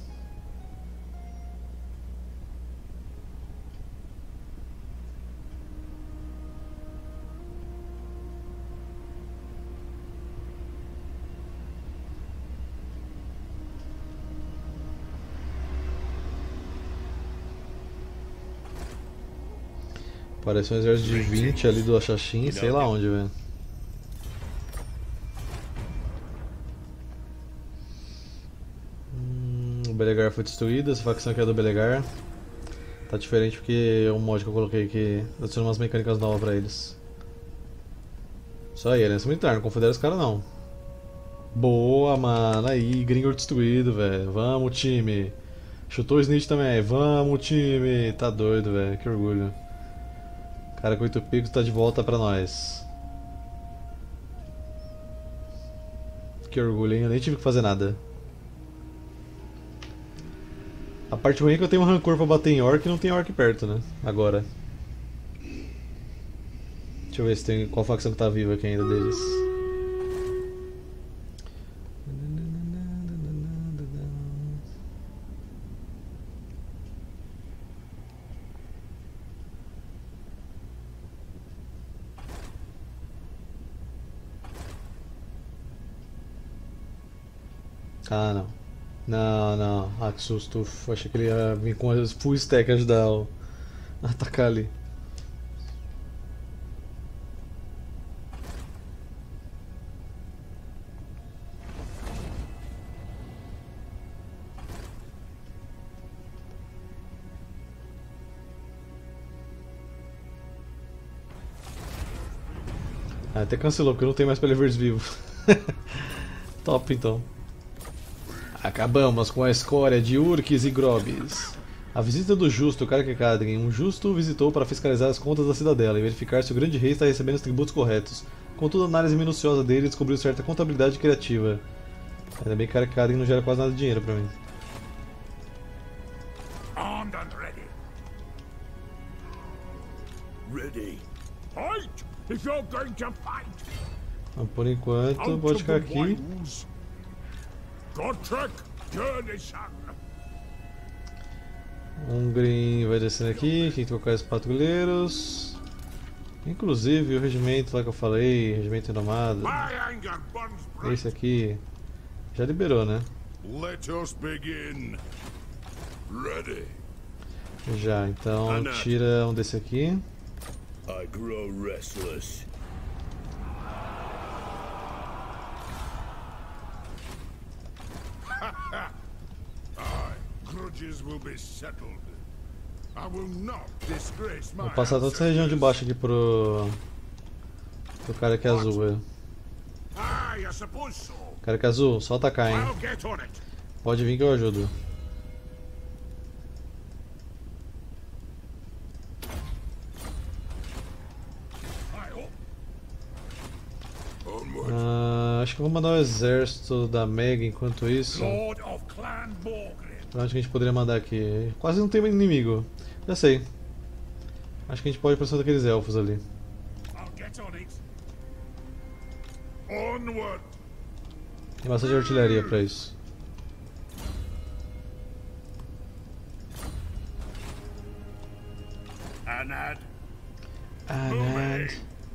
Parece um exército de vinte ali do Ashashin, sei lá onde, velho. Hum, o Belegar foi destruído, essa facção aqui é do Belegar. Tá diferente porque é um mod que eu coloquei que adiciona umas mecânicas novas pra eles. Só aí, aliança militar, não confedera os caras não. Boa, mano, aí, gringo destruído, velho. Vamos, time. Chutou o Snitch também, vamos, time. Tá doido, velho, que orgulho. Cara com oito picos tá de volta pra nós. Que orgulho, hein? Eu nem tive que fazer nada. A parte ruim é que eu tenho um rancor pra bater em orc e não tem orc perto, né? Agora. Deixa eu ver se tem qual facção que tá viva aqui ainda deles. Ah, não. Não, não. Ah, que susto. Uf, achei que ele ia vir com as full stack ajudar o... a atacar ali. Ah, até cancelou porque não tem mais Pelevers vivo. Top então. Acabamos com a escória de Urques e Grobes. A visita do Justo, Karkekadrin. Um Justo visitou para fiscalizar as contas da cidadela e verificar se o grande rei está recebendo os tributos corretos. Contudo, a análise minuciosa dele descobriu certa contabilidade criativa. Ainda bem que Karkekadrin não gera quase nada de dinheiro para mim. Armed and ready. Ready. Fight! If you're going to fight. Mas por enquanto, pode ficar aqui. Gotrek, Jernison. Um green vai descendo aqui, tem que trocar os patrulheiros. Inclusive o regimento lá que eu falei, regimento renomado. Esse aqui já liberou, né? Let us begin. Ready. Já, então tira um desse aqui. I grow restless. Grudges will be settled. I will not disgrace my Vou passar toda essa região de baixo aqui pro. pro cara que é azul, velho. Ah, I suppose so. Cara que é azul, só atacar, hein? I'll get on it. Pode vir que eu ajudo. Ah, acho que eu vou mandar o exército da Mega enquanto isso. Lord of Clan Borgred. Pra onde que a gente poderia mandar aqui? Quase não tem inimigo. Já sei. Acho que a gente pode ir pra cima daqueles elfos ali. I'll get on it. Onward. Tem bastante artilharia pra isso. Anad. Anand.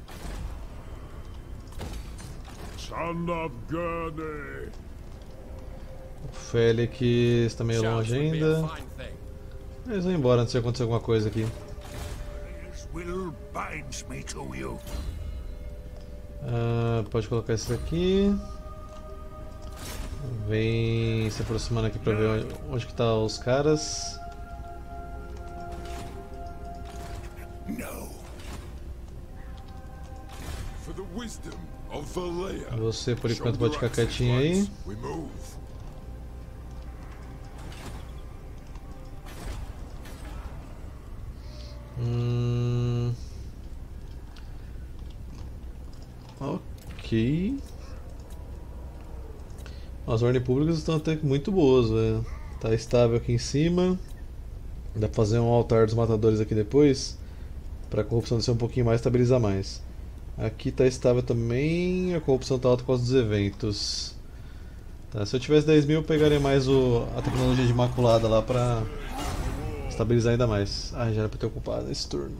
Son of Gurney. O Félix tá meio longe ainda. Eles vão embora antes de acontecer alguma coisa aqui. His will binds me to you. Ah, pode colocar esse aqui. Vem se aproximando aqui pra ver onde, onde que tá os caras. No. wisdom of Valea. Você por enquanto pode ficar quietinho aí. We move. Hum... Ok. As ordens públicas estão até muito boas, velho. Tá estável aqui em cima. Dá pra fazer um altar dos matadores aqui depois. Pra corrupção descer um pouquinho mais, estabilizar mais. Aqui tá estável também. A corrupção tá alta por causa dos eventos. Tá, se eu tivesse dez mil eu pegaria mais o, a tecnologia de Imaculada lá pra estabilizar ainda mais. Ah, já era pra ter ocupado esse turno.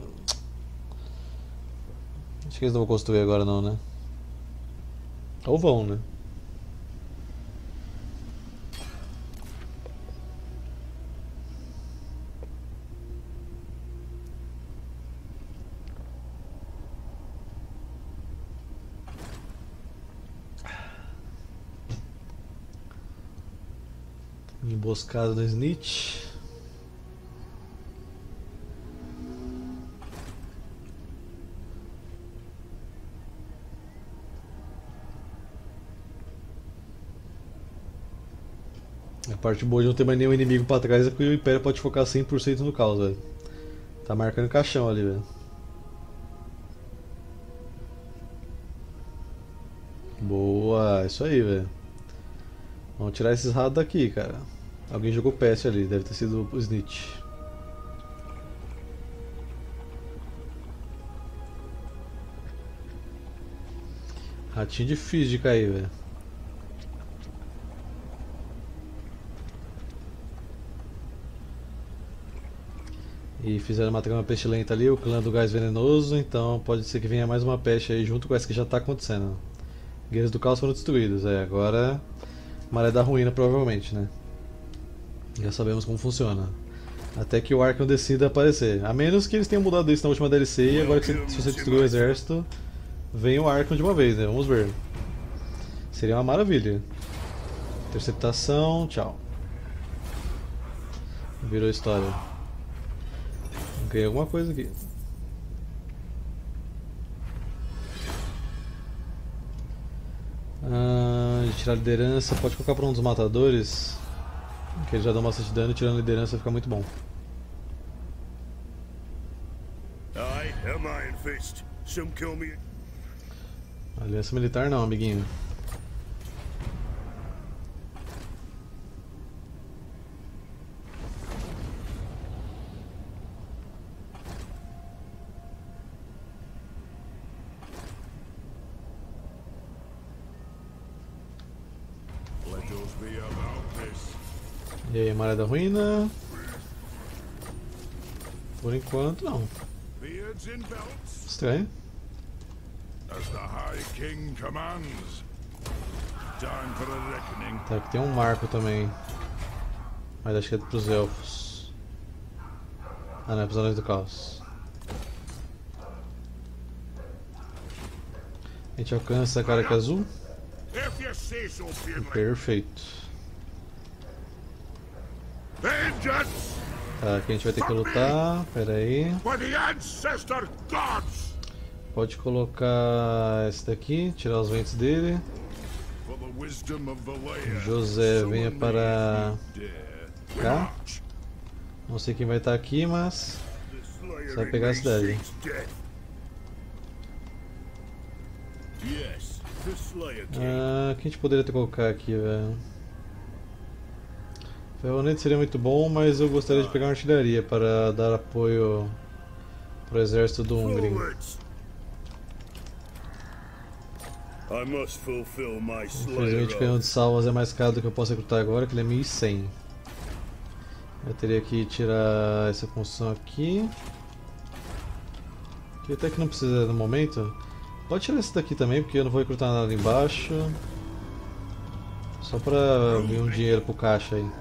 Acho que eles não vão construir agora não, né? Ou vão, né? Emboscada no Snitch. A parte boa de não ter mais nenhum inimigo pra trás é que o Império pode focar cem por cento no caos, velho. Tá marcando caixão ali, velho. Boa, isso aí, velho. Vamos tirar esses ratos daqui, cara. Alguém jogou peste ali, deve ter sido o Snitch. Ratinho difícil de cair, velho. E fizeram uma trama pestilenta ali, o clã do gás venenoso, então pode ser que venha mais uma peste aí junto com essa que já está acontecendo. Guerreiros do caos foram destruídos, é, agora Maré da Ruína provavelmente, né? Já sabemos como funciona. Até que o Arkham decida aparecer. A menos que eles tenham mudado isso na última D L C e agora que você, se você destruir o exército, vem o Arkham de uma vez, né? Vamos ver. Seria uma maravilha. Interceptação, tchau. Virou história. Ganhei alguma coisa aqui. Ah, de tirar a liderança, pode colocar para um dos matadores. Que ele já dá bastante dano, tirando a liderança fica muito bom. Aye, am Iron Fist. Some call me. Aliança militar não, amiguinho. E aí, Maré da Ruína? Por enquanto, não. Estranho. Tá, aqui tem um marco também. Mas acho que é pros elfos. Ah, não, é pros anões do caos. A gente alcança a cara que é azul. Perfeito. Tá, aqui a gente vai ter que lutar. Pera aí. Pode colocar esse daqui, tirar os ventos dele. José, venha para cá. Não sei quem vai estar aqui, mas você vai pegar a cidade. Ah, o que a gente poderia ter colocar aqui, velho? Ferronete seria muito bom, mas eu gostaria de pegar uma artilharia para dar apoio para o exército do Hungrim. Infelizmente o canhão de salvas é mais caro do que eu posso recrutar agora, que ele é mil e cem. Eu teria que tirar essa construção aqui. Que até que não precisa no momento. Pode tirar esse daqui também, porque eu não vou recrutar nada ali embaixo. Só para vir um dinheiro pro caixa aí.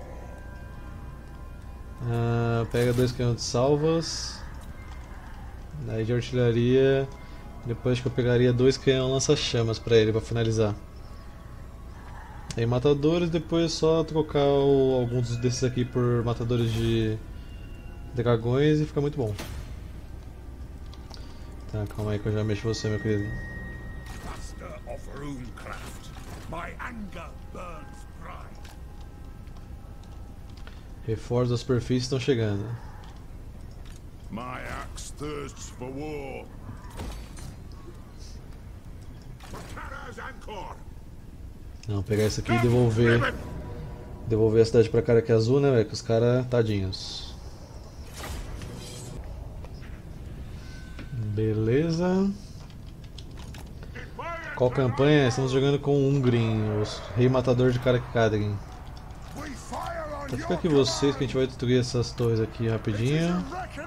Ah, pega dois canhões de salvas. Daí de artilharia. Depois acho que eu pegaria dois canhões lança-chamas pra ele, pra finalizar. Aí matadores, depois só trocar o, alguns desses aqui por matadores de dragões e fica muito bom. Tá, calma aí que eu já mexo você, meu querido. runecraft. My anger burns bright. Reforços da superfície estão chegando. My axe thirsts for war. Não, pegar isso aqui e devolver. Devolver a cidade pra cara que é azul, né, velho? Que os caras tadinhos. Beleza. Qual campanha? Estamos jogando com o Ungrim, o rei matador de Karakadrin. Então fica aqui vocês que a gente vai destruir essas torres aqui rapidinho.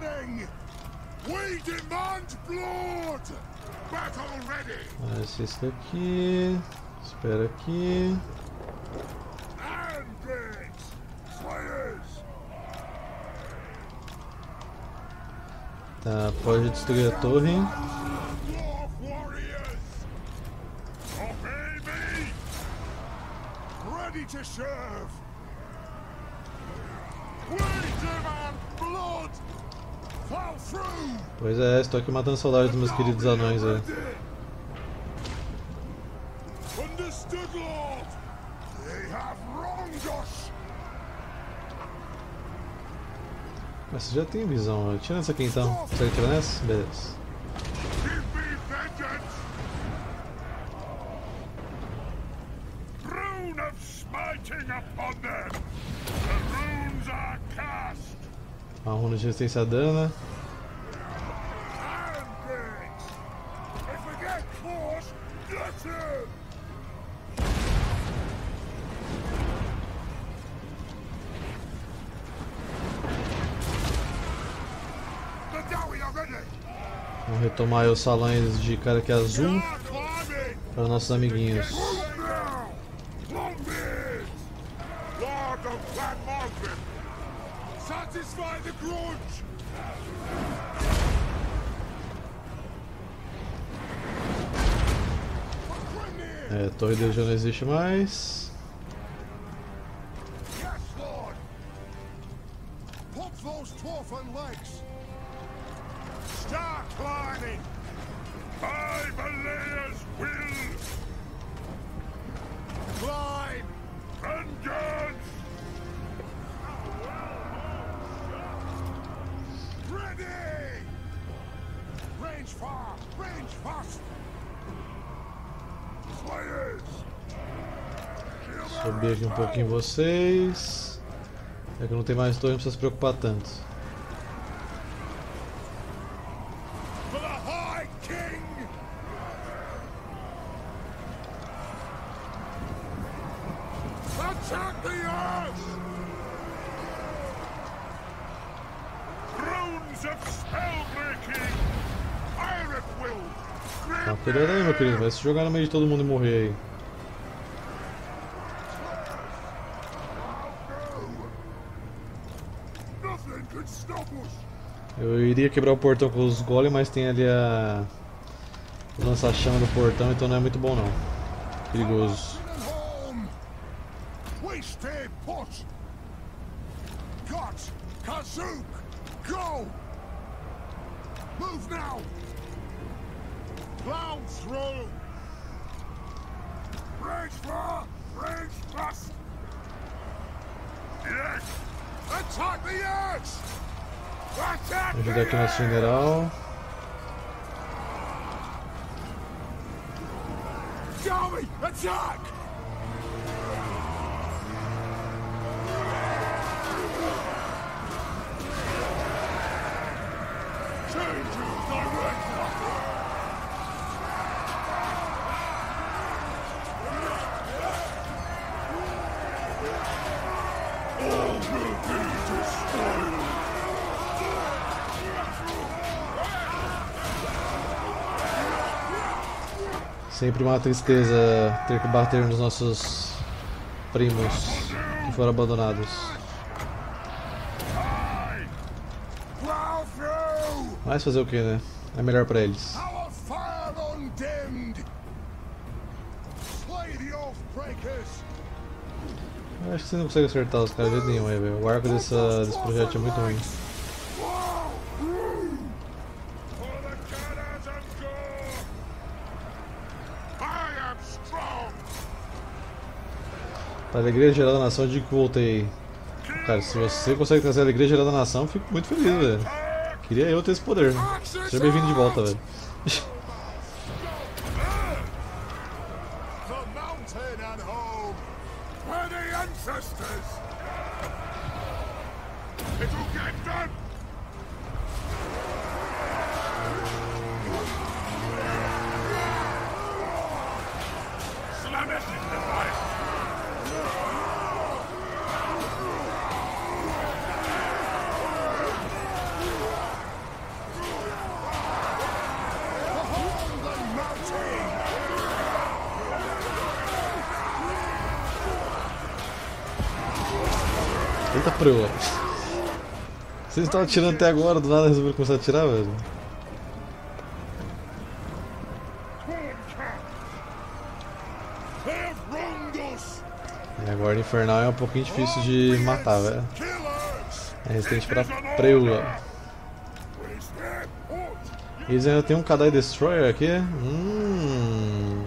Esse, esse daqui. Espera aqui. Tá, pode destruir a torre. Pois é, estou aqui matando saudades dos meus queridos anões aí. Mas você já tem visão, tira essa aqui então. Consegue tirar nessa? Beleza. Uma runa de resistência a dano. Vamos retomar os salões de cara que é azul para nossos amiguinhos. É, a torre dele já não existe mais. Start climbing! By Balea's will! Climb! Vengeance! Ready! Range far! Range fast! Slayers! Subir aqui um pouquinho vocês. É que não tem mais torre, não precisa se preocupar tanto. Attack the earth! Runes of spellbreaking! Iron will! Tá, cuidado aí, meu querido, vai se jogar no meio de todo mundo e morrer aí. Eu iria quebrar o portão com os golems, mas tem ali a... o lança-chama do portão, então não é muito bom não. Perigoso. Stay put! Got! Kazook! Go! Move now! Plow through! Range far! Range fast! Yes! Attack the edge! Attack Vou ajudar aqui nosso general. Army! Attack! Sempre uma tristeza ter que bater nos nossos primos que foram abandonados. Mas fazer o que, né? É melhor pra eles. Eu acho que você não consegue acertar os caras de jeito nenhum aí, velho. O arco dessa, desse projeto é muito ruim. Pra alegria geral da nação, eu digo que voltei. Cara, se você consegue trazer a alegria geral da nação, eu fico muito feliz, velho. Queria eu ter esse poder. Seja bem-vindo de volta, velho. Eita proa. Vocês estavam atirando até agora, do nada resolveram começar a atirar, velho. E a guarda infernal é um pouquinho difícil de matar, velho. É resistente pra preula. Eles ainda tem um Kadai Destroyer aqui. Hum.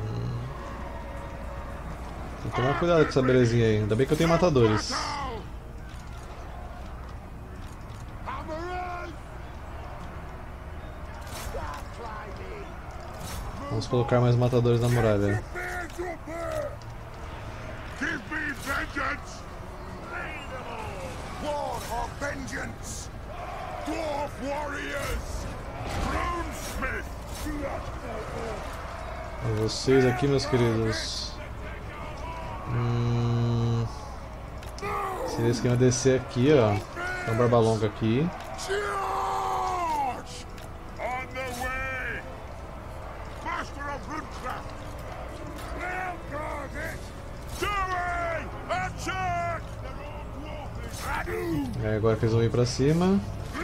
Tem que tomar cuidado com essa belezinha aí. Ainda bem que eu tenho matadores. Vamos colocar mais matadores na muralha. E vocês aqui, meus queridos. Hum... Seria esse esquema descer aqui, ó. Tem um barba longa aqui. É agora que eles vão ir pra cima.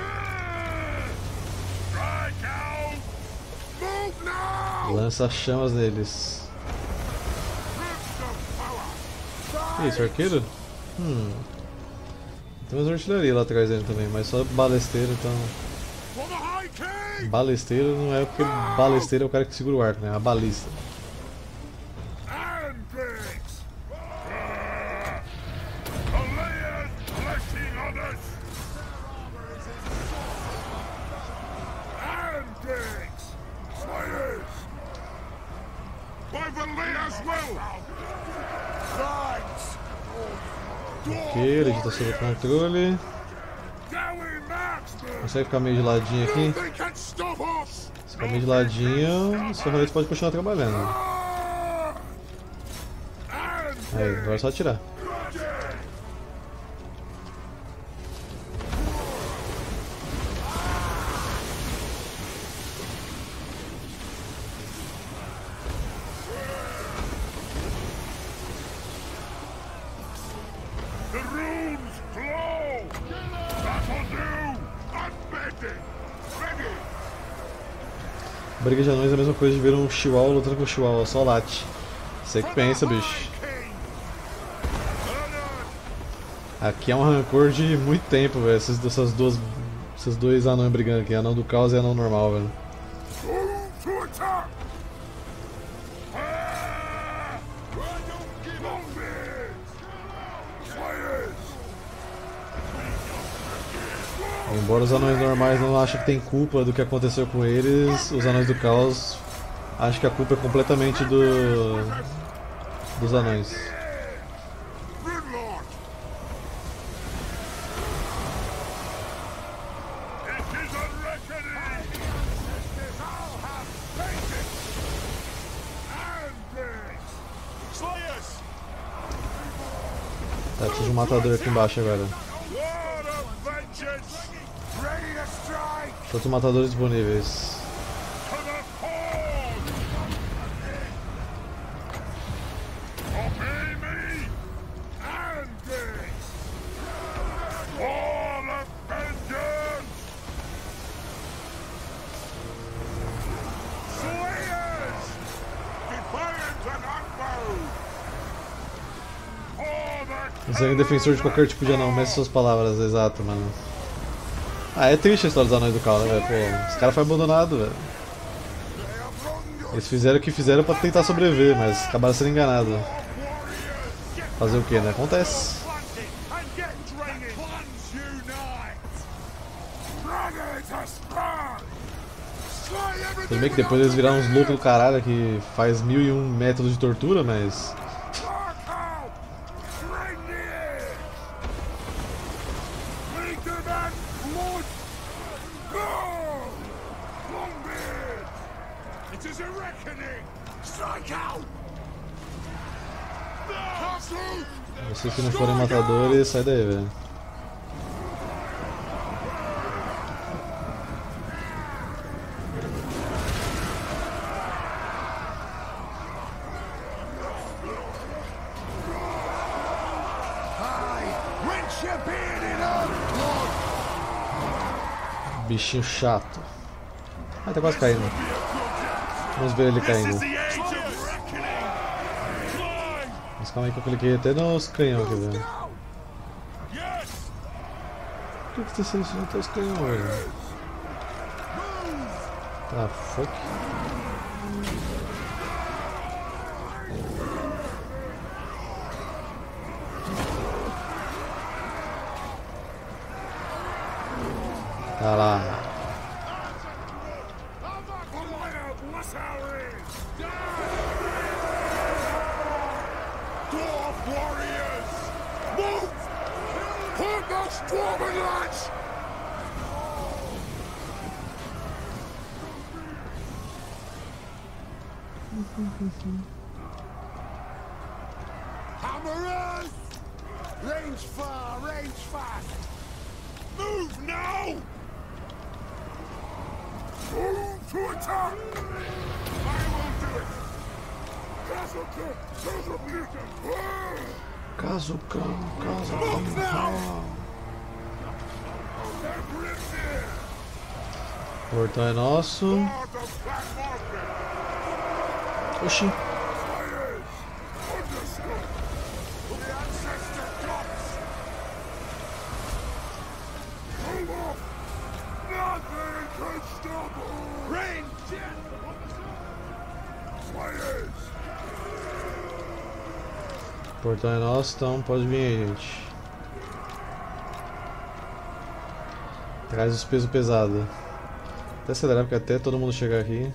Lança chamas neles. Que isso, arqueiro? Hum. Tem umas artilharia lá atrás dele também, mas só balesteiro, então. Balesteiro não é porque balesteiro é o cara que segura o arco, né? É a balista. Ok, ele está sob controle. Consegue ficar meio de ladinho aqui? Se ficar meio de ladinho, os ferramentas podem continuar trabalhando. Aí, agora é só atirar. Briga de anões é a mesma coisa de ver um chihuahua lutando com um chihuahua, só late. Você que pensa, bicho. Aqui é um rancor de muito tempo, velho. Essas, essas duas. Esses dois anões brigando aqui, anão do caos e anão normal, velho. Embora os anões normais não achem que tem culpa do que aconteceu com eles, os anões do caos acham que a culpa é completamente do dos anões. Tá, preciso de um matador aqui embaixo agora. Todos os matadores disponíveis. Você é um defensor de qualquer tipo de anão, meça suas palavras, exato, mano. Ah, é triste a história dos anões do caos, né, velho? Pô, os caras foram abandonados, velho. Eles fizeram o que fizeram pra tentar sobreviver, mas acabaram sendo enganados. Fazer o que, né? Acontece. Tudo bem que depois eles viraram uns loucos do caralho que faz mil e um métodos de tortura, mas... Vocês que não forem matadores, sai daí, velho. Bichinho chato. Ah, tá quase caindo. Vamos ver ele caindo. Mas calma aí que eu cliquei até nos canhão aqui, velho. Por que você tá selecionando até os canhão, velho? Tá, fuck. Tá lá. Hammerers! Range far, range fast! Move now! Move to attack! I will do it! Kazuka! Kazuka! Kazucão, Kazucão. O portão é nosso. Oxi. O portão é nosso, então pode vir aí, gente. Traz os pesos pesados. Até acelerar, porque até todo mundo chegar aqui.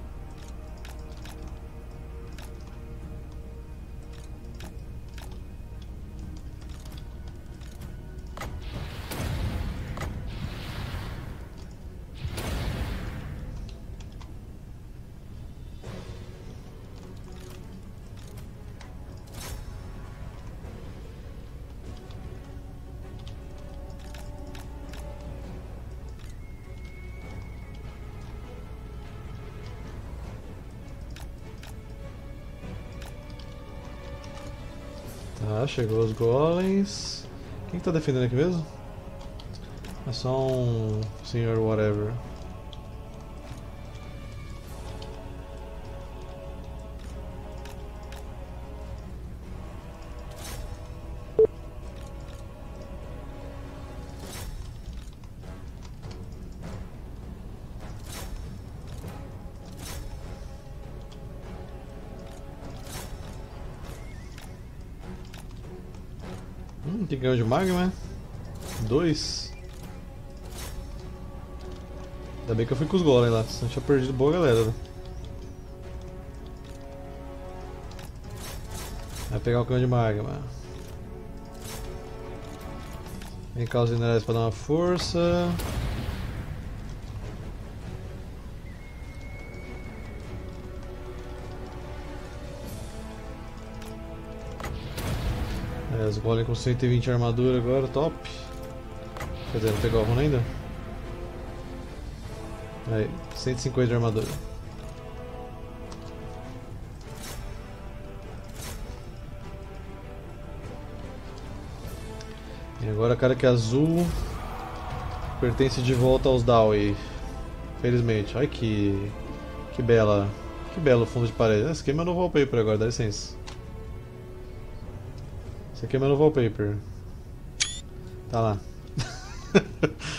Tá, chegou os golems. Quem que tá defendendo aqui mesmo? É só um senhor whatever. Hum, tem canhão de magma? Dois. Ainda bem que eu fui com os golems lá, senão eu tinha perdido boa galera. Né? Vai pegar o canhão de magma. Vem cá os minerais pra dar uma força. É, os golems com cento e vinte de armadura agora, top. Quer dizer, não pegou a runa ainda? Aí, cento e cinquenta de armadura. E agora a cara que é azul pertence de volta aos Dawi. Felizmente. Olha que. Que bela. Que belo fundo de parede. Esse aqui é meu novo wallpaper agora, dá licença. Esse aqui é meu novo wallpaper. Tá lá.